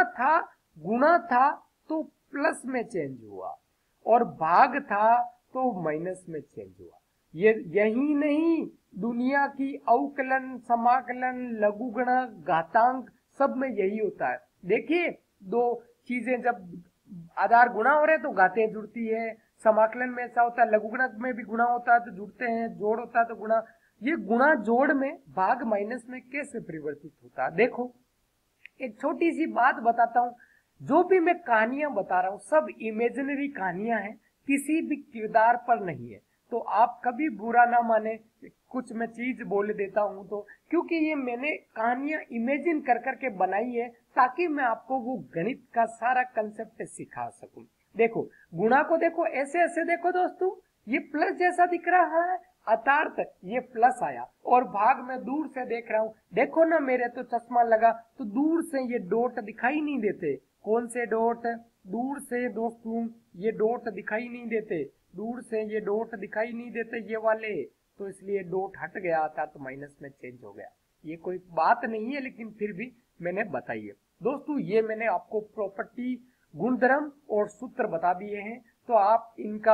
गुणा था तो प्लस में चेंज हुआ और भाग था तो माइनस में चेंज हुआ। ये यही नहीं, दुनिया की अवकलन, समाकलन, लघुगणा, घातांक सब में यही होता है। देखिए दो चीजें जब आधार गुणा हो रहे तो घातें जुड़ती है, समाकलन में ऐसा होता है, लघुगणक में भी गुणा होता है तो जुड़ते हैं, जोड़ होता है तो गुणा। ये गुणा जोड़ में भाग माइनस में कैसे परिवर्तित होता है? देखो एक छोटी सी बात बताता हूं, जो भी मैं कहानियां बता रहा हूं सब इमेजिनरी कहानियां हैं, किसी भी किरदार पर नहीं है, तो आप कभी बुरा ना माने कुछ मैं चीज बोल देता हूं तो, क्योंकि ये मैंने कहानियां इमेजिन कर करके बनाई है ताकि मैं आपको वो गणित का सारा कंसेप्ट सिखा सकूं। देखो गुणा को देखो ऐसे ऐसे देखो दोस्तों, ये प्लस जैसा दिख रहा है अर्थात ये प्लस आया, और भाग में दूर से देख रहा हूं, देखो ना मेरे तो चश्मा लगा तो दूर से ये डॉट दिखाई नहीं देते। कौन से डॉट? दूर से दोस्तों ये डॉट दिखाई नहीं देते, दूर से ये डॉट दिखाई नहीं देते ये वाले, तो इसलिए डॉट हट गया था तो माइनस में चेंज हो गया। ये कोई बात नहीं है लेकिन फिर भी मैंने बताई है दोस्तों। ये मैंने आपको प्रॉपर्टी, गुणधर्म और सूत्र बता दिए हैं, तो आप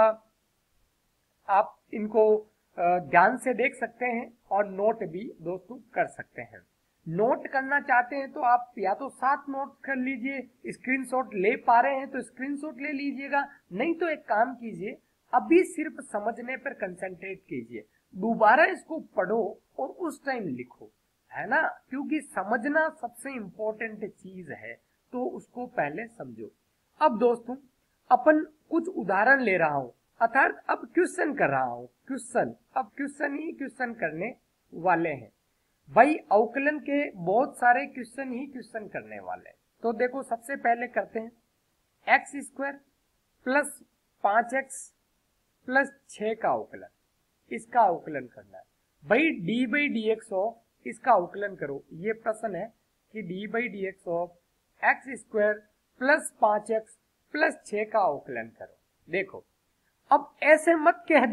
इनको ध्यान से देख सकते हैं और नोट भी दोस्तों कर सकते हैं। नोट करना चाहते हैं तो आप या तो साथ नोट कर लीजिए, स्क्रीनशॉट ले पा रहे हैं तो स्क्रीनशॉट ले लीजिएगा, नहीं तो एक काम कीजिए, अभी सिर्फ समझने पर कंसंट्रेट कीजिए, दोबारा इसको पढ़ो और उस टाइम लिखो, है ना, क्योंकि समझना सबसे इंपॉर्टेंट चीज है, तो उसको पहले समझो। अब दोस्तों अपन कुछ उदाहरण ले रहा हूं, अर्थात अब क्वेश्चन कर रहा हूं, अब क्वेश्चन करने वाले हैं भाई। अवकलन के बहुत सारे क्वेश्चन करने वाले हैं, तो देखो सबसे पहले करते हैं x square plus 5x plus 6 का अवकलन, इसका अवकलन करना है भाई। D by d x of इसका अवकलन करो, ये प्रश्न है कि d by d x of x square plus 5x plus 6 का अवकलन करो। देखो अब ऐसे मत कह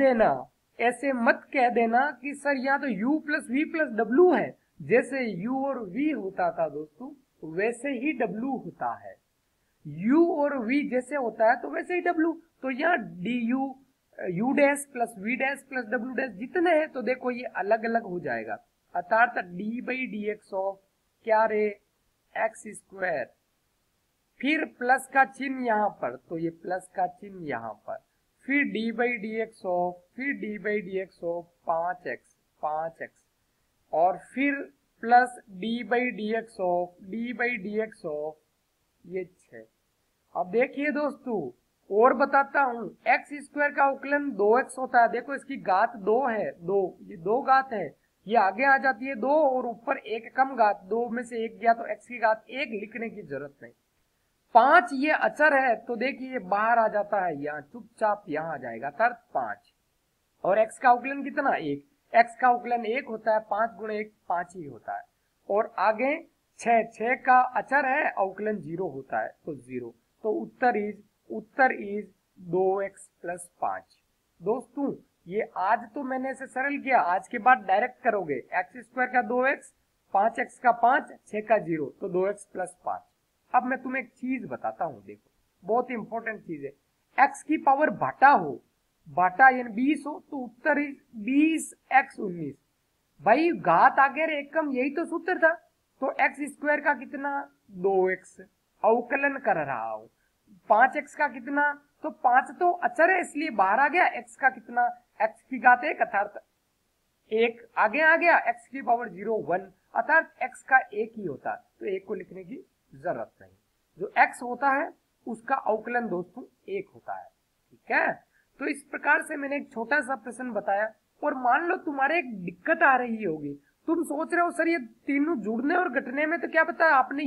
देना कि सर यहाँ तो u प्लस वी प्लस डब्ल्यू है, जैसे u और v होता था दोस्तों वैसे ही w होता है, u और v जैसे होता है तो वैसे ही w, तो यहाँ du u dash plus v dash plus w dash जितने हैं तो देखो ये अलग अलग हो जाएगा, अर्थात d by d x of क्या रे एक्स स्क्वायर, फिर प्लस का चिन्ह यहाँ पर, तो ये प्लस का चिन्ह यहाँ पर, फिर d by d x of 5x और फिर plus d by d x of ये 6। अब देखिए दोस्तों और बताता हूं, एक्स स्क्वायर का अवकलन 2x होता है, देखो इसकी घात 2 है, ये 2 घात है, ये आगे आ जाती है 2 और ऊपर एक कम घात, 2 में से 1 गया तो x की घात 1 लिखने की जरूरत नहीं। 5 ये अचर है तो देखिए बाहर आ जाता है, यहाँ चुपचाप यहाँ आ जाएगा, अर्थात 5, और x का अवकलन कितना 1, x का अवकलन 1 होता है, 5 गुणे 1 5 ही होता है, और आगे 6 का अचर है, अवकलन 0 होता है तो 0, तो उत्तर इज 2x प्लस 5। दोस्तों ये आज तो मैंने इसे सरल किया, आज के बाद डायरेक्ट करोगे, एक्स स्क्वायर का 2x, 5x का 5, 6 का 0, तो 2x प्लस 5। अब मैं तुम्हें एक चीज बताता हूं, देखो बहुत इंपॉर्टेंट चीज है, x की पावर बाटा यानी 20 हो तो उत्तर इज 20x 19। भाई घात आगे रे एकम, यही तो सूत्र था, तो x स्क्वायर का कितना 2x, अवकलन कर रहा हूं, 5x का कितना, तो 5 तो अचर है इसलिए बाहर आ गया, x का कितना, x की घात 1 अर्थात 1 आगे आ गया, x की पावर 0 1 अर्थात x का 1 ही होता है, तो 1 को लिखने की जरूरत नहीं, जो x होता है उसका अवकलन दोस्तों 1 होता है, ठीक है। तो इस प्रकार से मैंने एक छोटा सा प्रश्न बताया, और मान लो तुम्हारे एक दिक्कत आ रही होगी, तुम सोच रहे हो सर ये तीनों जुड़ने और घटने में तो क्या बताया आपने,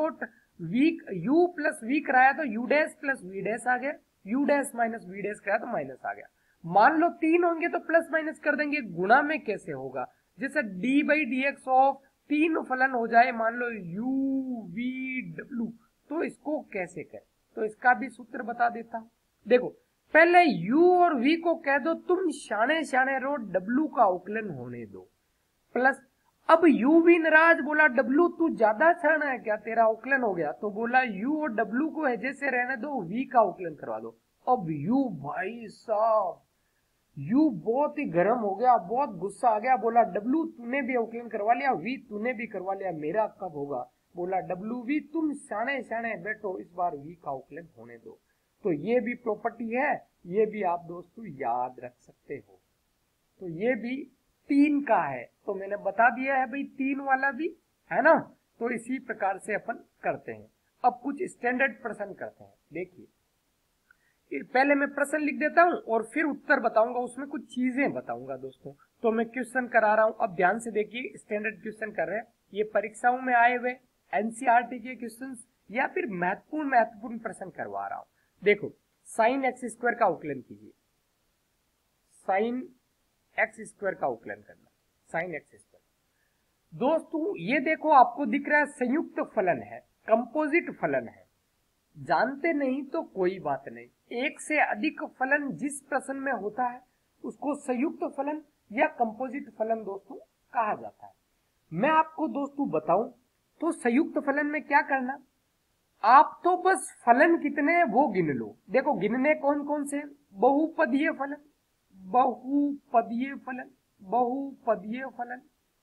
u प्लस v कराया तो u dash plus v dash आ गया, u dash minus v dash कराया तो माइनस आ गया। मान लो 3 होंगे तो प्लस माइनस कर देंगे, गुणा में कैसे होगा, जैसे d by d x of 3 फलन हो जाए, मान लो u v w, तो इसको कैसे करें, तो इसका भी सूत्र बता देता हूं। देखो पहले u और v को कह दो तुम शाने रो w का अवकलन होने दो, प्लस अब u भी नाराज, बोला w तू ज्यादा शाना है क्या, तेरा अवकलन हो गया, तो बोला u और w को है जैसे रहने दो, v का अवकलन करवा दो। अब u भाई साहब u बहुत ही गर्म हो गया, बहुत गुस्सा आ गया, बोला w तूने भी अवकलन करवा लिया, v तूने भी करवा लिया, मेरा कब होगा, बोला w तुम शाने बैठो, इस बार v का अवकलन होने दो। तो ये भी प्रॉपर्टी है, ये भी आप दोस्तों याद रख सकते हो। तो ये भी 3 का है, तो मैंने बता दिया है भाई 3 वाला भी है ना। तो इसी प्रकार से अपन करते हैं। अब कुछ स्टैंडर्ड प्रश्न करते हैं। देखिए पहले मैं प्रश्न लिख देता हूं और फिर उत्तर बताऊंगा, उसमें कुछ चीजें बताऊंगा दोस्तों। तो मैं क्वेश्चन करा रहा हूं, अब ध्यान से देखिए, स्टैंडर्ड क्वेश्चन कर रहे हैं, ये परीक्षाओं में आए हुए एनसीईआरटी के क्वेश्चन या फिर महत्वपूर्ण प्रश्न करवा रहा हूं। देखो साइन एक्स स्क्वायर का अवकलन कीजिए, साइन एक्स स्क्वायर का अवकलन करना, साइन एक्स स्क्वायर। दोस्तों ये देखो आपको दिख रहा है संयुक्त फलन है, कंपोजिट फलन है, जानते नहीं तो कोई बात नहीं, एक से अधिक फलन जिस प्रश्न में होता है उसको संयुक्त फलन या कंपोजिट फलन दोस्तों कहा जाता है। मैं आपको दोस्तों बताऊं तो संयुक्त फलन में क्या करना, आप तो बस फलन कितने हैं वो गिन लो। देखो गिनने कौन कौन से, बहुपदीय फलन, बहुपदीय फलन, बहुपदीय फलन,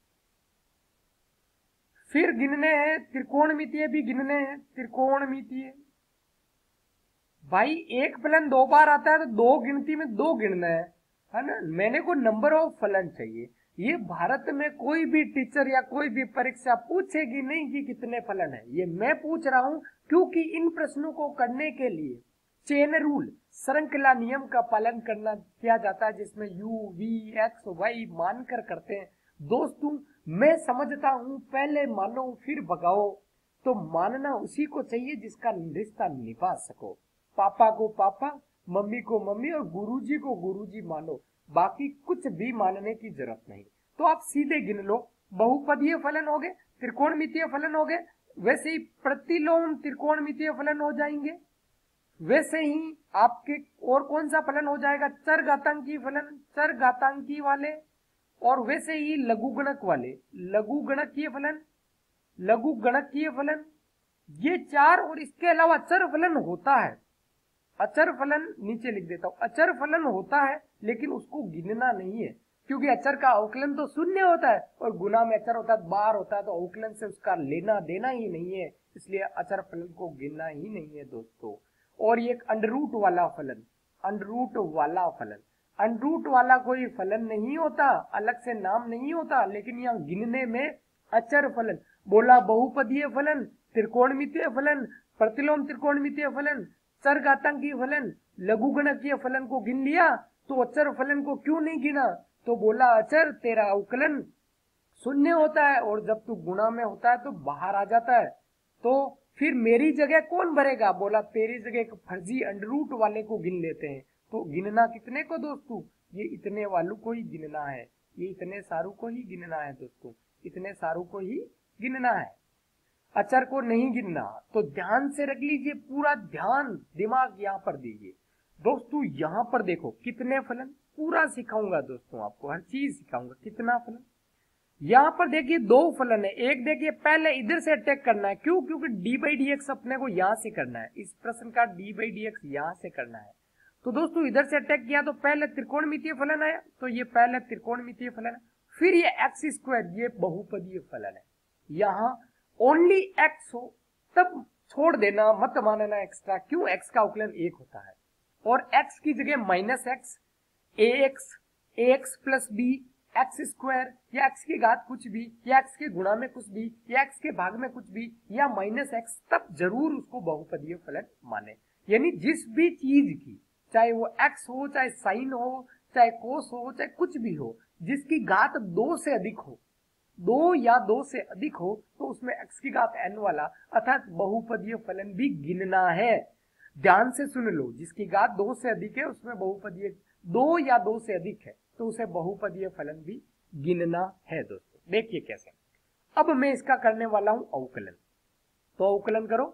फिर गिनने हैं त्रिकोणमितीय भी गिनने हैं, त्रिकोणमितीय। भाई एक फलन दो बार आता है तो दो गिनती में दो गिनना है ना। मैंने को नंबर ऑफ फलन चाहिए। ये भारत में कोई भी टीचर या कोई भी परीक्षा पूछेगी नहीं कि कितने फलन है, ये मैं पूछ रहा हूं क्योंकि इन प्रश्नों को करने के लिए चेन रूल, श्रृंखला नियम का पालन करना किया जाता है, जिसमें यू वी एक्स वाई मानकर करते हैं। दोस्तों मैं समझता हूं पहले मानो फिर भगाओ, तो मानना उसी को चाहिए जिसका रिश्ता निभा सको। पापा को पापा, मम्मी को मम्मी और गुरुजी को गुरुजी मानो, बाकी कुछ भी मानने की जरूरत नहीं। तो आप सीधे गिन लो, बहुपदीय फलन हो गए, त्रिकोणमितीय फलन हो गए, वैसे ही प्रतिलोम त्रिकोणमितीय फलन हो जाएंगे, वैसे ही आपके और कौन सा फलन हो जाएगा, चरघातांकी फलन, चरघातांकी वाले, और वैसे ही लघुगणक वाले, लघुगणकीय फलन, लघुगणकीय फलन, ये चार। और इसके अलावा अचर फलन होता है, अचर फलन नीचे लिख देता हूं, अचर फलन होता है लेकिन उसको गिनना नहीं है, क्योंकि अचर का अवकलन तो शून्य होता है और गुना में अचर होता है बार होता है, तो अवकलन से उसका लेना देना ही नहीं है, इसलिए अचर फलन को गिनना ही नहीं है दोस्तों। और ये एक अंडरूट वाला फलन, अंडरूट वाला फलन, अंडरूट वाला कोई फलन नहीं होता, अलग से नाम नहीं होता, लेकिन यहाँ गिनने में अचर फलन बोला, बहुपदीय फलन, त्रिकोणमितीय फलन, प्रतिलोम त्रिकोणमितीय फलन, चरघातांकी फलन, लघुगणकीय फलन को गिन लिया, तो अचर फलन को क्यों नहीं गिना, तो बोला अचर तेरा अवकलन शून्य होता है और जब तू गुणा में होता है तो बाहर आ जाता है, तो फिर मेरी जगह कौन भरेगा, बोला तेरी जगह एक फर्जी अंडरूट वाले को गिन लेते हैं। तो गिनना कितने को दोस्तों, ये इतने वालों को ही गिनना है, ये इतने सारों को ही गिनना है दोस्तों, इतने सारों को ही गिनना है, अचर को नहीं गिनना। तो ध्यान से रख लीजिए, पूरा ध्यान दिमाग यहाँ पर दीजिए दोस्तों। यहाँ पर देखो कितने फलन, पूरा सिखाऊंगा दोस्तों, आपको हर चीज सिखाऊंगा। कितना फलन, यहाँ पर देखिए दो फलन है। एक देखिए पहले इधर से अटैक करना है, क्यों, क्योंकि डी बाई डी एक्स अपने को यहाँ से करना है, इस प्रश्न का डी बाई डी एक्स यहाँ से करना है। तो दोस्तों इधर से अटैक किया तो पहले त्रिकोणमितीय फलन आया, तो ये पहले त्रिकोणमितीय फलन है, फिर ये एक्स स्क्वायर, ये बहुपदीय फलन है। यहाँ ओनली एक्स हो तब छोड़ देना, मत मानना एक्स्ट्रा, क्यों, एक्स का अवकलन एक होता है और एक्स की जगह minus x, a x plus b, x square या एक्स की घात कुछ भी, या एक्स के गुणा में कुछ भी, या एक्स के भाग में कुछ भी, या माइनस एक्स, तब जरूर उसको बहुपदीय फलन माने। यानी जिस भी चीज की, चाहे वो एक्स हो, चाहे साइन हो, चाहे कोस हो, चाहे कुछ भी हो, जिसकी घात दो से अधिक हो, दो या दो से अधिक हो, तो उसमें एक्स की घात n वाला अर्थात बहुपदीय फलन भी गिनना है। ध्यान से सुन लो, जिसकी घात दो से अधिक है उसमें बहुपदीय, दो या दो से अधिक है तो उसे बहुपदीय फलन भी गिनना है दोस्तों। देखिए कैसे, अब मैं इसका करने वाला हूं अवकलन, तो अवकलन करो।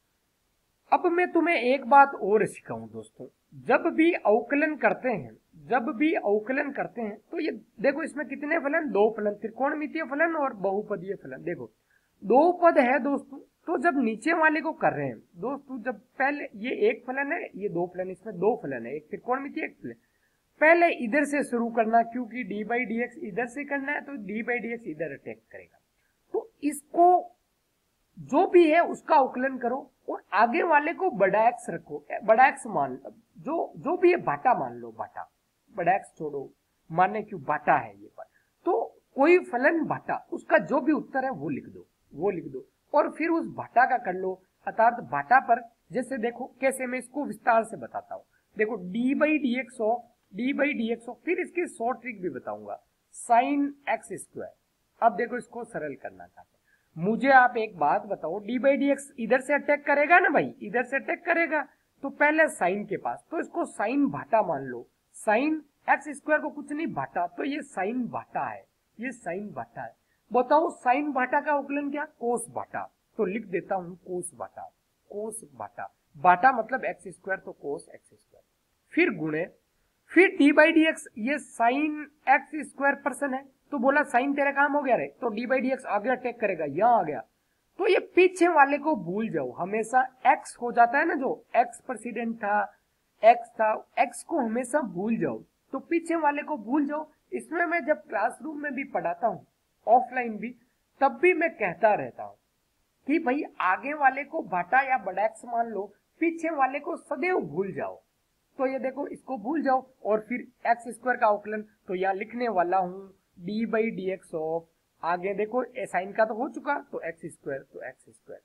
अब मैं तुम्हें एक बात और सिखाऊं दोस्तों, जब भी अवकलन करते हैं, जब भी अवकलन करते हैं तो ये देखो इसमें कितने फलन, दो फलन, त्रिकोणमितीय फलन और बहुपदीय फलन। देखो दो पद है दोस्तों, तो जब नीचे वाले को कर रहे हैं दोस्तों, जब पहले ये एक फलन है, ये दो फलन, इसमें दो फलन है, एक त्रिकोणमितीय एक फलन, पहले इधर से शुरू करना, क्योंकि डी बाई डी एक्स इधर से करना है तो डी बाई डी एक्स इधर अटैक करेगा। तो इसको जो भी है उसका अवकलन करो और आगे वाले को बड़ा एक्स रखो, बड़ा एक्स मान, जो भी है बाटा मान लो, बाटा, बड़ा एक्स छोड़ो, माने क्यों बाटा है ये बात, तो कोई फलन बाटा, उसका जो भी उत्तर है वो लिख दो, वो लिख दो, और फिर उस बाटा का कर लो, अर्थात बाटा पर जैसे देखो कैसे, मैं इसको विस्तार से बताता हूँ। देखो डी बाई डी एक्स हो, डी बाई डी एक्स हो, फिर इसकी शॉर्ट ट्रिक भी बताऊंगा, साइन एक्स स्क्वायर। अब देखो इसको सरल करना चाहते हैं, मुझे आप एक बात बताओ, डी बाई डी एक्स इधर से अटैक करेगा ना भाई, इधर से अटैक करेगा, तो पहले साइन के पास, तो इसको साइन भाटा मान लो। साइन एक्स स्क्वायर को कुछ नहीं भाटा, तो ये साइन भाटा है, ये साइन भाटा है। बताओ साइन भाटा का अवकलन क्या, कोस भाटा। तो लिख देता हूं कोस भाटा, कोस भाटा। भाटा मतलब एक्स स्क्वायर, तो कोस एक्स स्क्वायर। फिर गुणे, फिर डी बाई डी एक्स, ये साइन एक्स स्क्वायर पर्सन है, तो बोला साइन तेरा काम हो गया रे, तो डी बाई डी एक्स आगे अटैक करेगा, यहां आ गया। तो ये पीछे वाले को भूल जाओ, हमेशा एक्स हो जाता है ना, जो एक्स प्रेसिडेंट था, एक्स था, एक्स को हमेशा भूल जाओ, तो पीछे वाले को भूल जाओ। इसमें मैं जब क्लासरूम में भी पढ़ाता हूँ, ऑफलाइन भी, तब भी मैं कहता रहता हूँ कि भाई आगे वाले को भाटा या बड़ा एक्स मान लो, पीछे वाले को सदैव भूल जाओ। तो ये देखो, इसको भूल जाओ और फिर एक्स स्क्वायर का अवकलन, तो यहाँ लिखने वाला हूं d by d x of, आगे देखो साइन का तो हो चुका, तो एक्स स्क्वायर, तो एक्स स्क्वायर।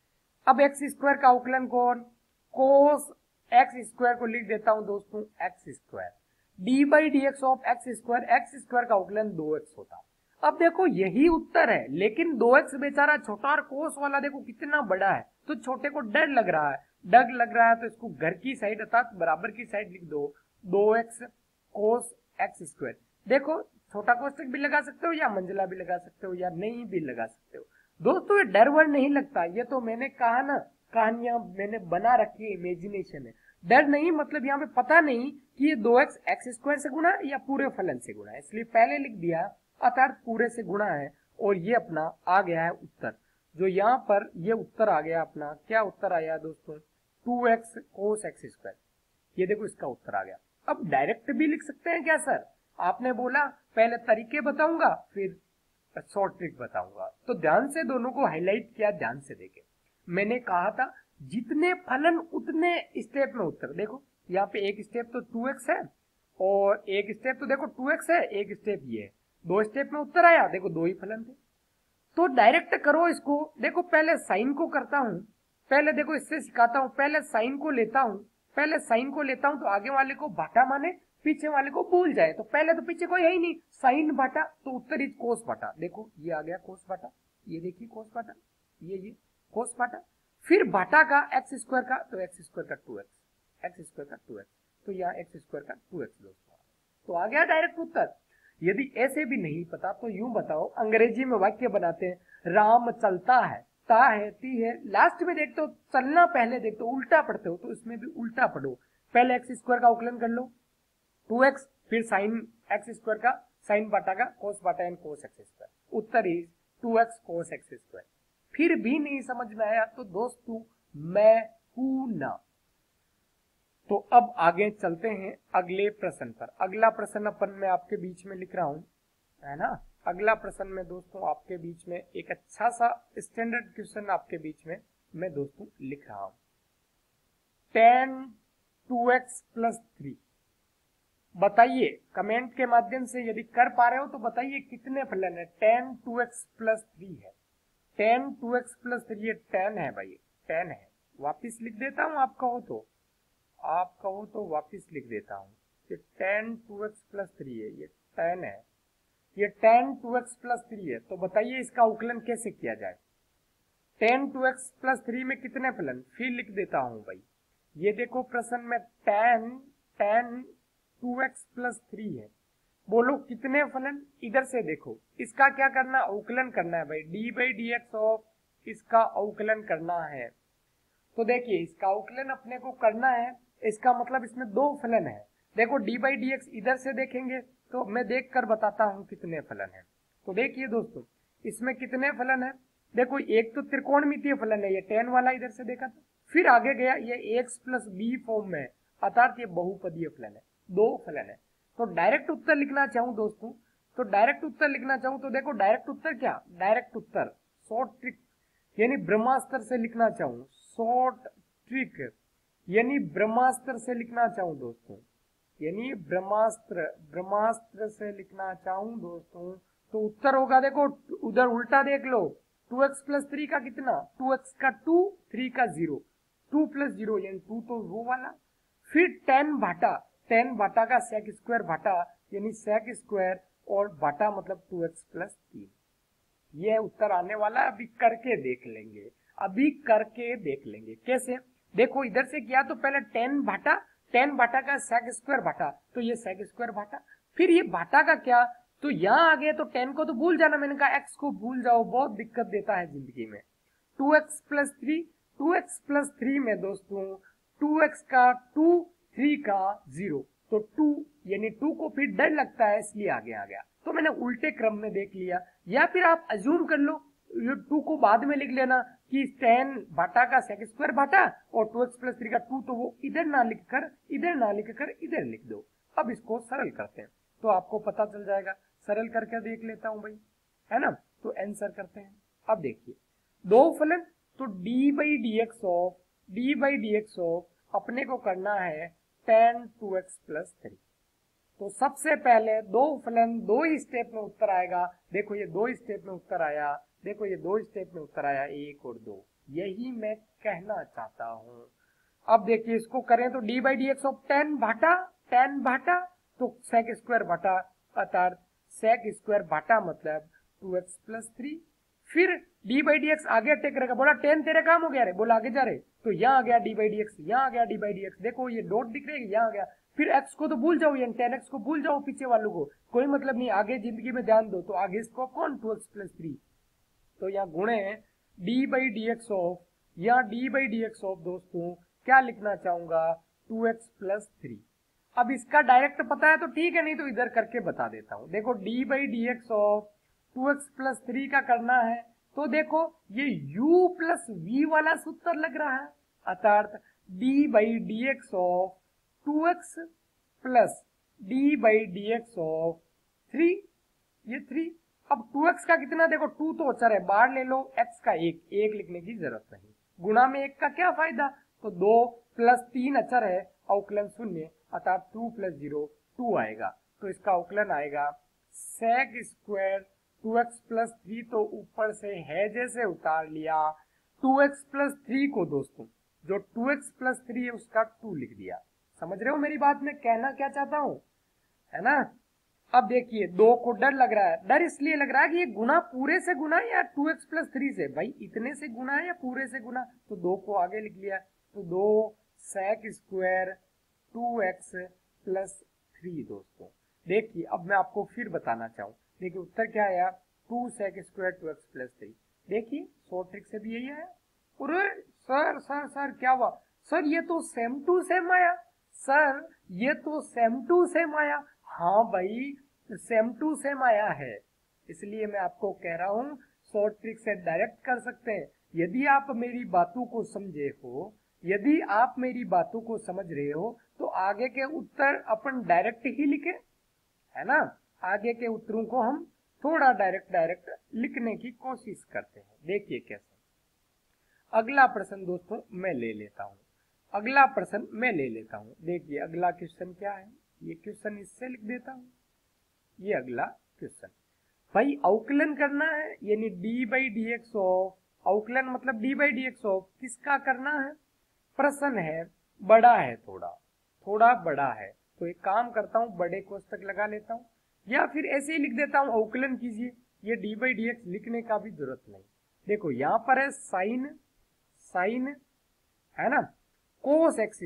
अब एक्स स्क्वायर का अवकलन कौन, कोस एक्स स्क्वायर को लिख देता हूं दोस्तों x square. D by d x of x square का अवकलन 2x होता। अब देखो यही उत्तर है, लेकिन 2x बेचारा छोटा और कोस वाला देखो कितना बड़ा है, तो छोटे को डर लग रहा है, डर लग रहा है, तो इसको घर की साइड अर्थात बराबर की साइड लिख दो, 2x कोस एक्स स्क्वायर। देखो छोटा कोष्टक भी लगा सकते हो या मंजिला भी लगा सकते हो या नहीं भी लगा सकते हो। दोस्तों ये डर वर नहीं लगता, ये तो मैंने कहा ना, कहानियां मैंने बना रखी है, इमेजिनेशन है। डर नहीं मतलब यहाँ पे पता नहीं कि ये 2x एक्स स्क्वायर से गुणा या पूरे फलन से गुणा है, इसलिए पहले लिख दिया अर्थात पूरे से गुणा है, और ये अपना आ गया है उत्तर। जो यहाँ पर ये उत्तर आ गया अपना, क्या उत्तर आया दोस्तों, 2x कोस एक्स स्क्वायर। ये देखो इसका उत्तर आ गया। अब डायरेक्ट भी लिख सकते हैं क्या सर, आपने बोला पहले तरीके बताऊंगा फिर शॉर्ट ट्रिक बताऊंगा, तो ध्यान से दोनों को हाईलाइट किया, ध्यान से देखे। मैंने कहा था जितने फलन उतने स्टेप में उत्तर। देखो यहाँ पे एक स्टेप तो 2x है और एक स्टेप तो देखो 2x है, एक स्टेप ये है, 2 स्टेप में उत्तर आया, देखो 2 ही फलन थे। तो डायरेक्ट करो इसको, देखो पहले साइन को करता हूं, पहले देखो इससे सिखाता हूं, पहले साइन को लेता हूं, पहले साइन को लेता हूं तो आगे वाले को भाटा माने, पीछे वाले को भूल जाए, तो पहले तो पीछे कोई है ही नहीं, साइन भाटा, तो उत्तर इज कोस भाटा। देखो ये आ गया कोस भाटा, ये देखिए कोस भाटा, ये कोस भाटा। फिर भाटा का एक्स स्क्वायर का, तो एक्स स्क्वायर का 2x, एक्स स्क्वायर का 2x, तो यहाँ एक्स स्क्वायर का 2x दोस्तों, तो आ गया डायरेक्ट उत्तर। यदि ऐसे भी नहीं पता तो यूं बताओ, अंग्रेजी में वाक्य बनाते हैं, राम चलता है, ता है, ती है, लास्ट में देखते हो चलना पहले देखते हो, उल्टा पढ़ते हो, तो इसमें भी उल्टा पढ़ो। पहले एक्स स्क्वायर का अवकलन कर लो 2x, फिर साइन एक्स स्क्वायर का, साइन बाटा का, cos beta and cos x square, उत्तर is 2x cos x square. फिर भी नहीं समझ में आया तो दोस्तों मैं हूं ना। तो अब आगे चलते हैं अगले प्रश्न पर। अगला प्रश्न अपन मैं आपके बीच में लिख रहा हूं, है ना। अगला प्रश्न में दोस्तों आपके बीच में एक अच्छा सा स्टैंडर्ड क्वेश्चन आपके बीच में मैं दोस्तों लिख रहा हूं। tan 2x प्लस 3, बताइए कमेंट के माध्यम से, यदि कर पा रहे हो तो बताइए कितने फलन है। tan 2x प्लस 3 है, tan 2x प्लस 3, ये tan है भाई, tan है। वापिस लिख देता हूं, आप कहो तो वापिस लिख देता हूं, ये tan 2x प्लस 3 है, ये tan है, ये tan 2x प्लस 3 है। तो बताइए इसका अवकलन कैसे किया जाए। tan 2x प्लस 3 में कितने फलन, फिर लिख देता हूं भाई, ये देखो प्रश्न में tan 2x प्लस 3 है, बोलो कितने फलन, इधर से देखो, इसका क्या करना, अवकलन करना है भाई, d by d x of, इसका अवकलन करना है। तो देखिए इसका अवकलन अपने को करना है, इसका मतलब इसमें 2 फलन है। देखो डी बाई डी एक्स इधर से देखेंगे तो मैं देख कर बताता हूं कितने फलन है। तो देखिए दोस्तों इसमें कितने फलन है, देखो एक तो त्रिकोणमितीय फलन है, ये tan वाला इधर से देखा था, फिर आगे गया ये ax प्लस बी फॉर्म में, अर्थात ये बहुपदीय फलन है, 2 फलन है। तो डायरेक्ट उत्तर लिखना चाहूं दोस्तों, तो डायरेक्ट उत्तर लिखना चाहूं तो देखो डायरेक्ट उत्तर क्या, डायरेक्ट उत्तर शॉर्ट ट्रिक यानी ब्रह्मास्त्र से लिखना चाहूं, शॉर्ट ट्रिक यानी ब्रह्मास्त्र से लिखना चाहूं दोस्तों, यानी ब्रह्मास्त्र से लिखना चाहूं दोस्तों, तो उत्तर होगा, देखो उधर उल्टा देख लो, 2x प्लस 3 का कितना, 2x का 2, 3 का 0, 2 प्लस 0 यानी 2 तो वो वाला, फिर tan भाटा का sec स्क्वायर भाटा यानी sec स्क्वायर, और भाटा मतलब 2x प्लस 3। ये उत्तर आने वाला है, अभी करके देख लेंगे, कैसे। देखो इधर से किया तो पहले टेन भाटा का सेक स्क्वायर भाटा, तो ये सेक स्क्वायर भाटा, फिर ये भाटा का क्या, तो यहाँ आ गए तो 10 को तो भूल जाना, मैंने कहा x को भूल जाओ, बहुत दिक्कत देता है जिंदगी में। 2x प्लस 3, 2x प्लस 3 में दोस्तों 2x का 2, 3 का 0, तो 2 यानी 2 को फिर डर लगता है इसलिए आगे आ गया, तो मैंने उल्टे क्रम में देख लिया। या फिर आप अज्यूम कर लो, ये 2 को बाद में लिख लेना कि 10 भाटा का सेक स्क्वायर भाटा और 2x प्लस 3 का 2, तो वो इधर ना लिखकर इधर लिख दो। अब इसको सरल करते हैं तो आपको पता चल जाएगा, सरल करके देख लेता हूं भाई, है ना। तो आंसर करते हैं। अब देखिए दो फलन, तो d by d x of अपने को करना है tan 2x प्लस 3। तो सबसे पहले दो फलन दो ही स्टेप में उत्तर आएगा। देखो ये दो स्टेप में उत्तर आया, देखो ये दो स्टेप में उत्तर आया, 1 और 2, यही मैं कहना चाहता हूं। अब देखिए इसको करें तो d by d x of tan beta तो सेक स्क्वायर भाटा, अर्थात सेक स्क्वायर भाटा मतलब 2x प्लस 3, फिर d बाई डी एक्स आगे अटैक करेगा, बोला 10 तेरे काम हो गया रे, बोला आगे जा रहे, तो यहाँ आ गया d बाई डी एक्स, यहाँ आ गया d बाई डी एक्स, देखो ये डॉट दिख रहे हैं, यहाँ आ गया, फिर x को तो भूल जाओ, यानी 10x को भूल जाओ, पीछे वालों को कोई मतलब नहीं, आगे जिंदगी में ध्यान दो, तो आगे इसको कौन 2x प्लस 3, तो यहाँ गुणे d by d x of, यहाँ d by d x of दोस्तों क्या लिखना चाहूंगा 2x प्लस 3। अब इसका डायरेक्ट पता है तो ठीक है, नहीं तो इधर करके बता देता हूं। देखो d by d x of 2x plus 3 का करना है, तो देखो ये u प्लस v वाला सूत्र लग रहा है, अर्थात d by d x of 2x plus d by d x of 3, ये 3। अब 2x का कितना, देखो 2 तो अचर है, बाहर ले लो, x का 1 लिखने की जरूरत नहीं, गुणा में 1 का क्या फायदा, तो 2 प्लस 3 अचर है, अवकलन शून्य, अर्थात 2 प्लस 0 2 आएगा, तो इसका अवकलन आएगा सेक स्क्वायर 2x प्लस 3, तो ऊपर से है जैसे उतार लिया, 2x प्लस 3 को दोस्तों जो 2x प्लस 3 है उसका 2 लिख दिया। समझ रहे हो मेरी बात में कहना क्या चाहता हूं, है ना। अब देखिए 2 को डर लग रहा है, डर इसलिए लग रहा है कि ये गुना पूरे से गुना या 2x प्लस 3 से, भाई इतने से गुना है या पूरे से गुना, तो 2 को आगे लिख लिया, तो 2 सेक स्क्वायर 2x प्लस 3 दोस्तों। देखिए अब मैं आपको फिर बताना चाहूँ, देखिए उत्तर क्या आया 2 सेक स्क्वायर 2x प्लस 3। देखिए शॉर्ट ट्रिक से भी यही आया। अरे सर क्या हुआ सर, ये तो सेम टू सेम आया, सर ये तो सेम टू सेम आया। हाँ भाई सेम टू सेम आया है, इसलिए मैं आपको कह रहा हूँ शॉर्ट ट्रिक से डायरेक्ट कर सकते हैं। यदि आप मेरी बातों को समझे हो, यदि आप मेरी बातों को समझ रहे हो, तो आगे के उत्तर अपन डायरेक्ट ही लिखे, है ना। आगे के उत्तरों को हम थोड़ा डायरेक्ट लिखने की कोशिश करते हैं। देखिए कैसे। अगला प्रश्न दोस्तों मैं ले लेता हूं, देखिए अगला क्वेश्चन क्या है, ये क्वेश्चन इससे लिख देता हूं। ये अगला क्वेश्चन भाई अवकलन करना है, यानी d by d x of, अवकलन मतलब d by d x of किसका करना है, प्रश्न है बड़ा है, थोड़ा बड़ा है, तो एक काम करता हूं बड़े कोष्ठक लगा लेता हूं, या फिर ऐसे ही लिख देता हूं अवकलन कीजिए, ये d बाई डी एक्स लिखने का भी जरूरत नहीं। देखो यहां पर है साइन है ना, कोस एक्स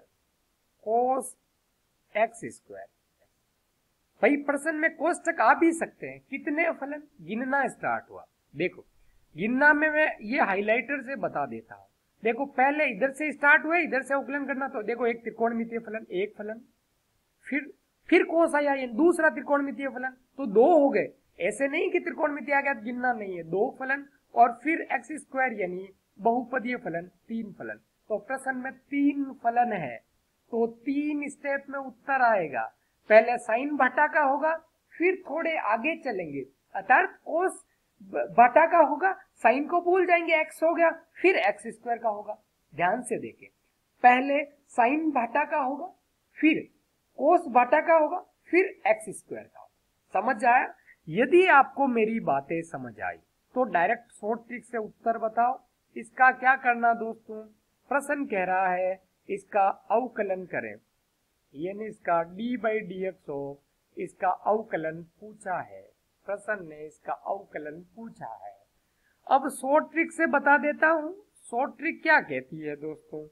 स्क्वायर, भाई प्रश्न में कोष्ठक आ भी सकते हैं, कितने फलन, गिनना स्टार्ट हुआ। देखो गिनना में मैं ये हाइलाइटर से बता देता हूं। देखो पहले इधर से स्टार्ट हुए, इधर से अवकलन करना, तो देखो एक त्रिकोणमितीय फलन, एक फलन, फिर कोस आया, ये दूसरा त्रिकोणमितीय फलन, तो 2 हो गए। ऐसे नहीं कि त्रिकोणमितीय आ गया तो गिनना नहीं है, 2 फलन और फिर एक्स स्क्वायर यानी बहुपदीय फलन 3 फलन। तो प्रश्न में 3 फलन है, तो 3 स्टेप में उत्तर आएगा। पहले साइन भाटा का होगा, फिर थोड़े आगे चलेंगे, अर्थात कोस भाटा का होगा, साइन को भूल जाएंगे, एक्स हो गया, फिर एक्स स्क्वायर का होगा। ध्यान से देखें, पहले साइन भाटा का होगा, फिर कोस भाटा का होगा, फिर एक्स स्क्वायर का होगा। समझ आया। यदि आपको मेरी बातें समझ आई तो डायरेक्ट शॉर्ट ट्रिक से उत्तर बताओ। इसका क्या करना दोस्तों, प्रश्न कह रहा है इसका अवकलन करें, यानी इसका d बाई डी एक्स हो, इसका अवकलन पूछा है, प्रश्न ने इसका अवकलन पूछा है। अब शॉर्ट ट्रिक से बता देता हूं, शॉर्ट ट्रिक क्या कहती है दोस्तों,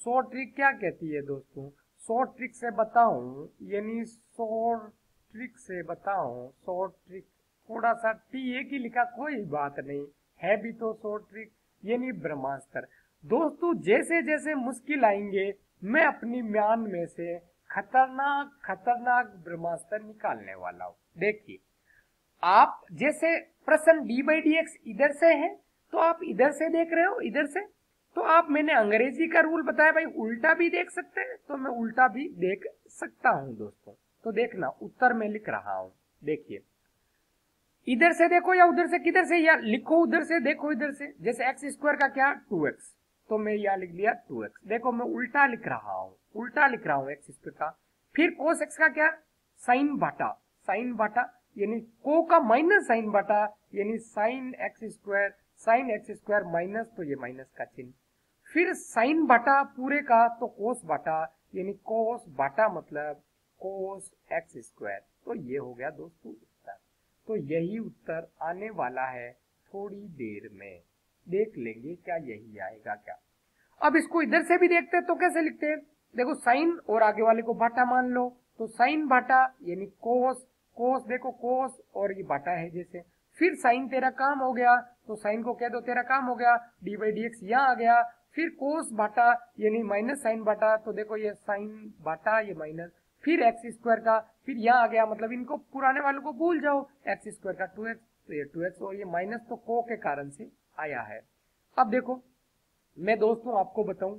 शॉर्ट ट्रिक क्या कहती है दोस्तों? शॉर्ट ट्रिक से बताऊं, यानी शॉर्ट ट्रिक से बताऊं, शॉर्ट ट्रिक थोड़ा सा टी एक ही लिखा, कोई बात नहीं, है भी तो शॉर्ट ट्रिक, यानी ब्रह्मास्त्र। दोस्तों जैसे जैसे मुश्किल आएंगे मैं अपनी म्यान में से खतरनाक खतरनाक ब्रह्मास्त्र निकालने वाला हूं। देखिए, आप जैसे प्रश्न डी बाई डी एक्स इधर से है तो आप इधर से देख रहे हो, इधर से, तो आप, मैंने अंग्रेजी का रूल बताया भाई, उल्टा भी देख सकते हैं, तो मैं उल्टा भी देख सकता हूं दोस्तों। तो देखना उत्तर में लिख रहा हूं, देखिए इधर से देखो या उधर से, किधर से, या लिखो उधर से, देखो इधर से। जैसे एक्स स्क्वायर का क्या 2x, तो मैं यहां लिख लिया 2x। देखो मैं उल्टा लिख रहा हूं, उल्टा लिख रहा हूं एक्स स्क्वायर का। फिर कोस एक्स का क्या, साइन बाटा, साइन बाटा यानी को का माइनस साइन बाटा, यानी sine x square, sine x square minus, तो ये माइनस का चिन्ह। फिर साइन बाटा पूरे का तो कोस बाटा, यानी कोस बाटा मतलब कोस एक्स स्क्वायर। तो ये हो गया दोस्तों उत्तर। तो यही उत्तर आने वाला है थोड़ी देर में, देख लेंगे क्या यही आएगा क्या। अब इसको इधर से भी देखते हैं तो कैसे लिखते हैं, देखो साइन और आगे वाले को बाटा मान लो, तो साइन बाटा यानी कोस, कोस देखो कोस और ये बाटा है जैसे। फिर साइन तेरा काम हो गया, तो साइन को कह दो तेरा काम हो गया, डी बाई डी एक्स यहाँ आ गया। फिर कोस बाटा यानी माइनस साइन बाटा, तो देखो ये साइन बाटा ये माइनस, फिर एक्स स्क्वायर का, फिर यहाँ आ गया, मतलब इनको पुराने वालों को भूल जाओ, एक्स स्क्वायर का 2x, तो ये 2x और ये माइनस तो को के कारण से आया है। अब देखो मैं दोस्तों आपको बताऊं,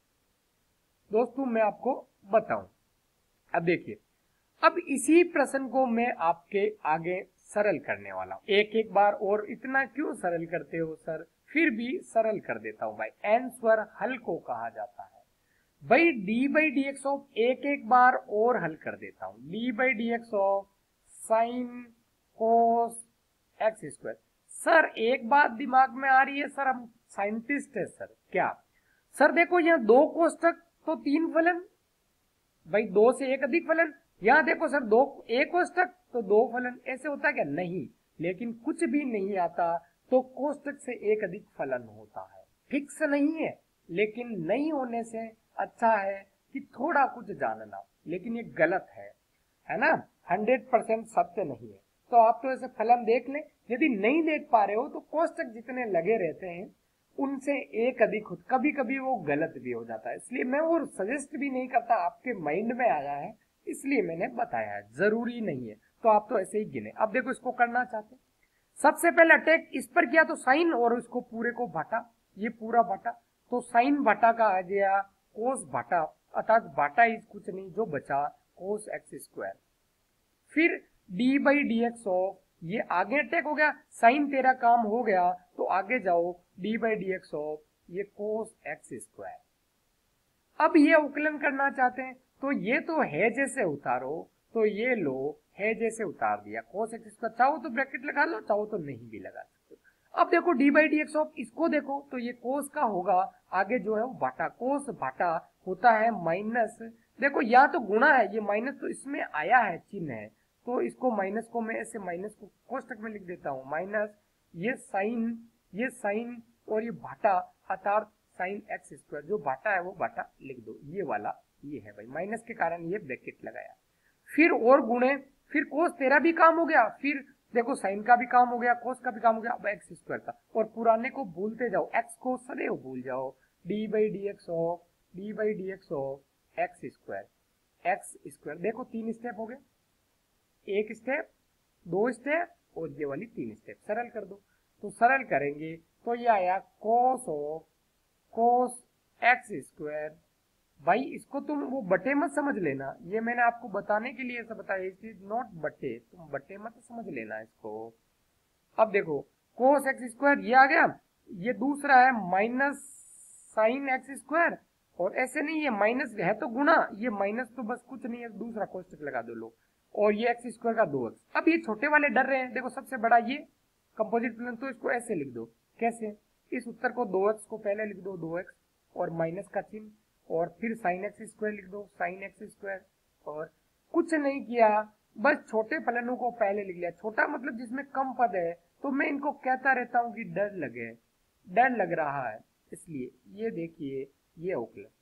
दोस्तों मैं आपको बताऊं, अब देखिए, अब इसी प्रश्न को मैं आपके आगे सरल करने वाला हूं एक एक बार। और इतना क्यों सरल करते हो सर, फिर भी सरल कर देता हूं भाई, आंसर हल को कहा जाता है भाई। D by d x of एक एक बार और हल कर देता हूं, d by d x of sine cos x square. Sir एक बात दिमाग में आ रही है, सर हम साइंटिस्ट है सर क्या? सर देखो यहाँ 2 कोष्टक तो 3 फलन, भाई 2 से 1 अधिक फलन। यहाँ देखो सर 2 एक कोष्टक तो 2 फलन, ऐसे होता है क्या? नहीं, लेकिन कुछ भी नहीं आता तो कोष्टक से 1 अधिक फलन होता है। फिक्स नहीं है, लेकिन नहीं होने से अच्छा है कि थोड़ा कुछ जानना, लेकिन ये गलत है ना, 100% सत्य नहीं है। तो आप तो ऐसे फलन देख लें, यदि नहीं देख पा रहे हो तो कोष्टक जितने लगे रहते हैं उनसे 1 अधिक, कभी कभी वो गलत भी हो जाता है, इसलिए मैं वो सजेस्ट भी नहीं करता, आपके माइंड में आया है इसलिए मैंने बताया है, जरूरी नहीं है। तो आप तो ऐसे ही गिने। अब देखो इसको करना चाहते, सबसे पहले अटैक इस पर किया तो साइन और इसको पूरे को बांटा, ये पूरा बांटा, तो साइन बाटा का आ गया कोस बाटा, अर्थात बाटा इज कुछ नहीं, जो बचा कोस एक्स स्क्वायर। फिर d by d x of, ये आगे अटैक हो गया, साइन तेरा काम हो गया, तो आगे जाओ d by d x of ये कोस एक्स स्क्वायर। अब ये उकलन करना चाहते हैं तो ये तो है जैसे उतारो, तो ये लो है जैसे उतार दिया, कोस एक्स स्क्वायर, चाहो तो ब्रैकेट लगा लो, चाहो तो नहीं भी लगा सकते। अब देखो d by d x of, इसको देखो तो ये कोस का होगा, आगे जो है वो बाटा, कोस बाटा होता है माइनस, देखो यहाँ तो गुणा है, ये माइनस तो इसमें आया है चिन्ह है, तो इसको माइनस को मैं ऐसे माइनस को कोष्टक में लिख देता हूँ, माइनस ये साइन और ये बाटा अर्थात साइन एक्स स्क्वायर, जो बाटा है वो बाटा लिख दो, ये वाला ये है भाई, माइनस के कारण ये ब्रैकेट लगाया। फिर और गुणे, फिर कोस तेरा भी काम हो गया, फिर देखो साइन का भी काम हो गया, कोस का भी काम हो गया, अब एक्स स्क्वायर का, और पुराने को भूलते जाओ, एक्स को सदैव भूल जाओ, d by d x of x square. देखो 3 स्टेप हो गए, 1 स्टेप 2 स्टेप और ये वाली 3 स्टेप, सरल कर दो। तो सरल करेंगे तो ये आया कोस एक्स स्क्वायर। भाई इसको तुम वो बटे मत समझ लेना, ये मैंने आपको बताने के लिए ऐसा बताया, इट इज नॉट बटे, तुम बटे मत समझ लेना इसको। अब देखो कोस एक्स स्क्वायर ये आ गया, ये दूसरा है माइनस साइन एक्स स्क्वायर, और ऐसे नहीं ये माइनस है तो गुणा, ये माइनस तो बस कुछ नहीं है, दूसरा कोष्टक लगा दो लो, और ये एक्स स्क्वायर का 2x। अब ये छोटे वाले डर रहे हैं, देखो सबसे बड़ा ये कंपोजिट प्लेन, तो इसको ऐसे लिख दो, कैसे, इस उत्तर को 2x को पहले लिख दो 2x और माइनस का चिन्ह, और फिर साइन एक्स स्क्वायर लिख दो, साइन एक्स स्क्वायर, और कुछ नहीं किया, बस छोटे फलनों को पहले लिख लिया, छोटा मतलब जिसमें कम पद है, तो मैं इनको कहता रहता हूं कि डर लग रहा है, इसलिए ये देखिए ये उकलन,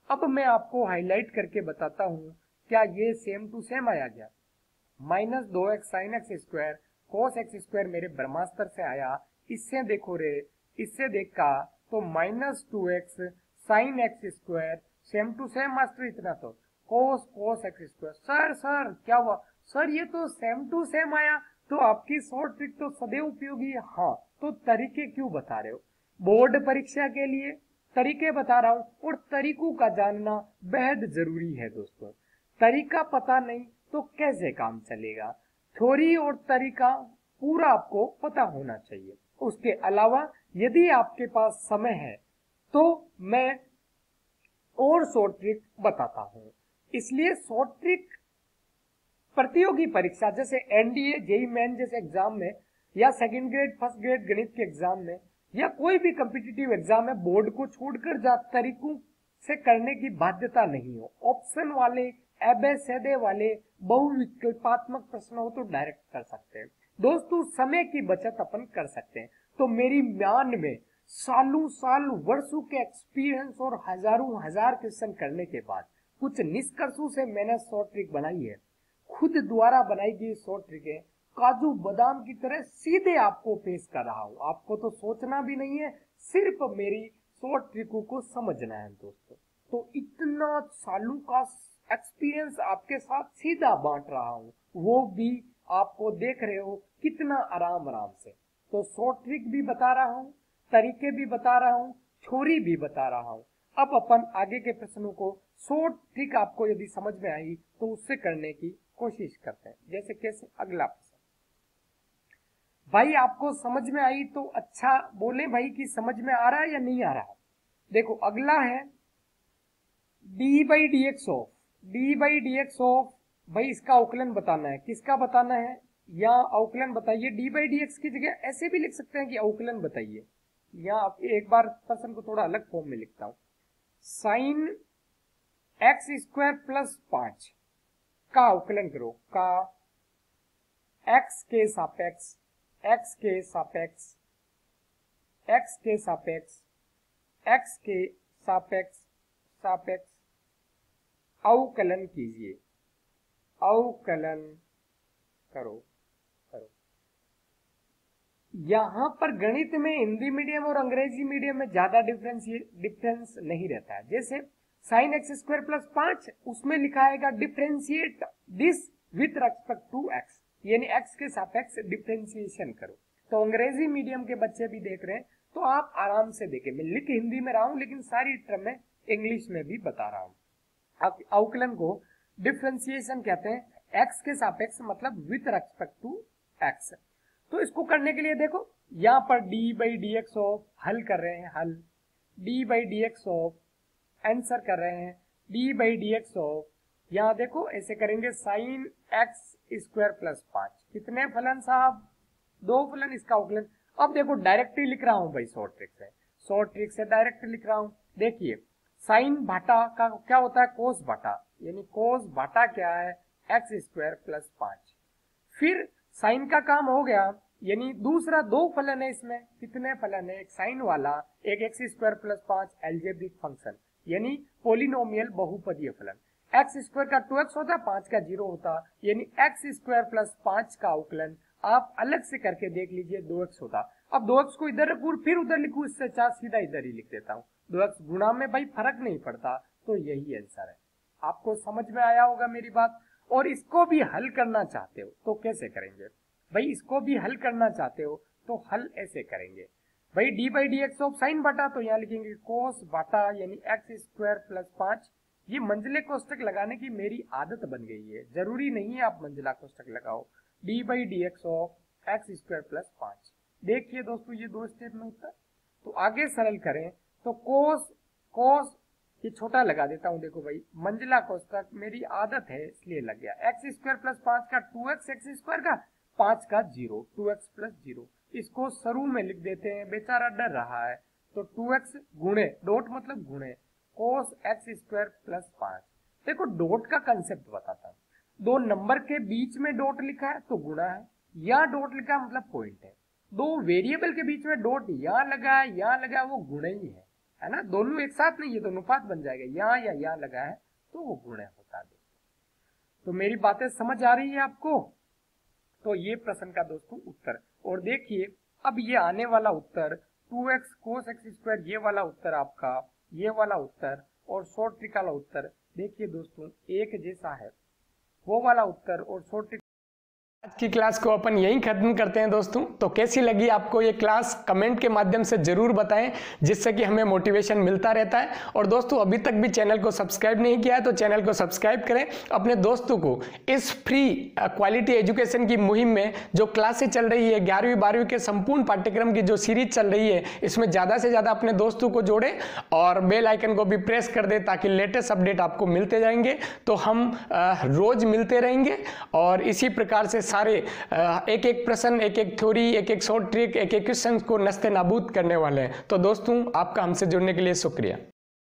अब मैं आपको हाईलाइट करके बताता हूँ, क्या ये सेम टू सेम आया क्या? Minus 2x sine x square cos x square मेरे ब्रह्मास्त्र से आया, इससे देखो रे, इससे देखा तो minus 2x sine x square same to same master, इतना तो cos cos x square. Sir क्या हुआ सर, ये तो सेम टू सेम आया, तो आपकी शॉर्ट ट्रिक तो सदैव उपयोगी है। हाँ, तो तरीके क्यों बता रहे हो? बोर्ड परीक्षा के लिए तरीके बता रहा हूं, और तरीकों का जानना बेहद जरूरी है दोस्तों। तरीका पता नहीं तो कैसे काम चलेगा? थ्योरी और तरीका पूरा आपको पता होना चाहिए। उसके अलावा यदि आपके पास समय है तो मैं और शॉर्ट ट्रिक बताता हूं। इसलिए शॉर्ट ट्रिक प्रतियोगी परीक्षा जैसे एनडीए, जेई मेन जैसे एग्जाम में, या सेकंड ग्रेड फर्स्ट ग्रेड गणित के एग्जाम में, या कोई भी कॉम्पिटिटिव एग्जाम में बोर्ड को छोड़कर जा तरीकों से करने की बाध्यता नहीं हो। ऑप्शन वाले, एबेसेडे वाले, बहुविकल्पात्मक प्रश्न हो तो डायरेक्ट कर सकते हैं। दोस्तों समय की बचत अपन कर सकते हैं। तो मेरी म्यान में सालों साल वर्षों के एक्सपीरियंस और हजारों हजार क्वेश्चन करने के बाद कुछ निष्कर्षों से मैंने शॉर्ट ट्रिक बनाई है। खुद द्वारा बनाई गई शॉर्ट ट्रिकें काजू बादाम की तरह सीधे आपको पेश कर रहा हूं। आपको तो सोचना भी नहीं है, सिर्फ मेरी शॉर्ट ट्रिकों को समझना है दोस्तों। तो इतना सालों का एक्सपीरियंस आपके साथ सीधा बांट रहा हूं, वो भी आपको देख रहे हो कितना आराम आराम से। तो शॉर्ट ट्रिक भी बता रहा हूं, तरीके भी बता रहा हूं, थ्योरी भी बता रहा हूं। अब अपन आगे के प्रश्नों को शॉर्ट ट्रिक आपको यदि समझ में आई तो उससे करने की कोशिश करते हैं। जैसे कैसे? अगला प्रश्न भाई आपको समझ में आई तो अच्छा बोले भाई कि समझ में आ रहा है या नहीं आ रहा है। देखो अगला है d by d x of, d by d x of, भाई इसका अवकलन बताना है। किसका बताना है? या अवकलन बताइए। डी बाई डी एक्स की जगह ऐसे भी लिख सकते हैं कि अवकलन बताइए, या एक बार प्रश्न को थोड़ा अलग फॉर्म में लिखता हूं। साइन एक्स स्क्वायर प्लस 5 का अवकलन करो, का एक्स के सापेक्ष, एक्स के सापेक्ष, एक्स के सापेक्ष, एक्स के सापेक्ष सापेक्ष अवकलन कीजिए, अवकलन करो करो। यहां पर गणित में हिंदी मीडियम और अंग्रेजी मीडियम में ज्यादा डिफरेंस नहीं रहता है। जैसे साइन एक्स स्क्वायर प्लस 5, उसमें लिखा आएगा differentiate this with respect to x, यानी एक्स के सापेक्ष डिफरेंशिएशन करो। तो अंग्रेजी मीडियम के बच्चे भी देख रहे हैं तो आप आराम से देखें। मैं लिख हिंदी में रहा हूं लेकिन सारी टर्म में इंग्लिश में भी बता रहा हूं। अवकलन को डिफरेंशिएशन कहते हैं, एक्स के सापेक्ष मतलब विथ रेस्पेक्ट टू एक्स। तो इसको करने के लिए देखो यहां पर d by d x of हल कर रहे हैं, हल, d by d x of answer कर रहे हैं, d by d x of, यहां देखो ऐसे करेंगे साइन एक्स स्क्वायर प्लस 5, कितने फलन साहब? 2 फलन, इसका अवकलन। अब देखो डायरेक्टली लिख रहा हूं भाई, शॉर्ट ट्रिक से, शॉर्ट ट्रिक से डायरेक्ट लिख रहा हूं। देखिए साइन भाटा का क्या होता है? कोस भाटा, यानी कोस भाटा क्या है? X square plus 5। फिर साइन का काम हो गया, यानी दूसरा 2 फलन है इसमें, कितने फलन है? एक साइन वाला, एक x square plus 5 algebraic function, यानी पोलिनोमियल बहुपदीय फलन। एक्स स्क्वायर का 2x होता, 5 का 0 होता, यानी एक्स स्क्वायर प्लस 5 का अवकलन आप अलग से करके देख लीजिए, 2x होता। अब 2x को इधर रखूं फिर उधर लिखूं, इससे अच्छा सीधा इधर ही लिख देता हूं। 2x गुणा में भाई फर्क नहीं पड़ता, तो यही आंसर है। आपको समझ में आया होगा मेरी बात। और इसको भी हल करना चाहते हो तो कैसे करेंगे भाई? इसको भी हल करना चाहते हो तो हल ऐसे करेंगे भाई, d by d x of sine बाटा, तो यहाँ लिखेंगे कोस बाटा, यानी एक्स स्क्वायर प्लस 5। ये मंजिले कोष्टक लगाने की मेरी आदत बन गई है, जरूरी नहीं है आप मंजिला कोष्टक लगाओ। D by d x of x square plus 5। देखिए दोस्तों ये 2 स्टेप में उत्तर। तो आगे सरल करें तो कोस कोस, ये छोटा लगा देता हूं। देखो भाई मंजिला कोष्टक मेरी आदत है इसलिए लग गया। एक्स स्क्वायर प्लस 5 का 2x एक्स स्क्वायर का 5 का 0, 2x प्लस 0। इसको शुरू में लिख देते हैं, बेचारा डर रहा है। तो 2x गुणे, डॉट मतलब गुणे, कोस एक्स स्क्वायर प्लस 5। देखो डॉट का कंसेप्ट बताता हूं। 2 नंबर के बीच में डॉट लिखा है तो गुणा है, या डॉट लिखा है मतलब पॉइंट है। 2 वेरिएबल के बीच में डॉट यहां लगा है, यहां लगा है, वो गुणा ही है ना, दोनों एक साथ नहीं, ये तो अनुपात बन जाएगा, यहाँ या यहाँ लगा है तो वो गुणा होता है। तो मेरी बातें समझ आ रही है आपको? तो ये प्रश्न का दोस्तों उत्तर। और देखिए अब ये आने वाला उत्तर 2x cos x स्क्वायर, ये वाला उत्तर आपका, ये वाला उत्तर और शॉर्ट ट्रिक वाला उत्तर देखिए दोस्तों एक जैसा है, वो वाला उत्तर और शॉर्ट ट्रिक। आज की क्लास को अपन यहीं खत्म करते हैं दोस्तों। तो कैसी लगी आपको ये क्लास कमेंट के माध्यम से जरूर बताएं, जिससे कि हमें मोटिवेशन मिलता रहता है। और दोस्तों अभी तक भी चैनल को सब्सक्राइब नहीं किया है तो चैनल को सब्सक्राइब करें, अपने दोस्तों को इस फ्री क्वालिटी एजुकेशन की मुहिम में जो क्लासें चल रही है 11वीं 12वीं के संपूर्ण पाठ्यक्रम की जो सीरीज चल रही है, इसमें ज़्यादा से ज़्यादा अपने दोस्तों को जोड़ें और बेल आइकन को भी प्रेस कर दें ताकि लेटेस्ट अपडेट आपको मिलते जाएंगे। तो हम रोज मिलते रहेंगे और इसी प्रकार से सारे एक एक प्रश्न, एक एक थ्योरी, एक एक शॉर्ट ट्रिक, एक एक क्वेश्चन को नस्ते नाबूद करने वाले हैं। तो दोस्तों आपका हमसे जुड़ने के लिए शुक्रिया।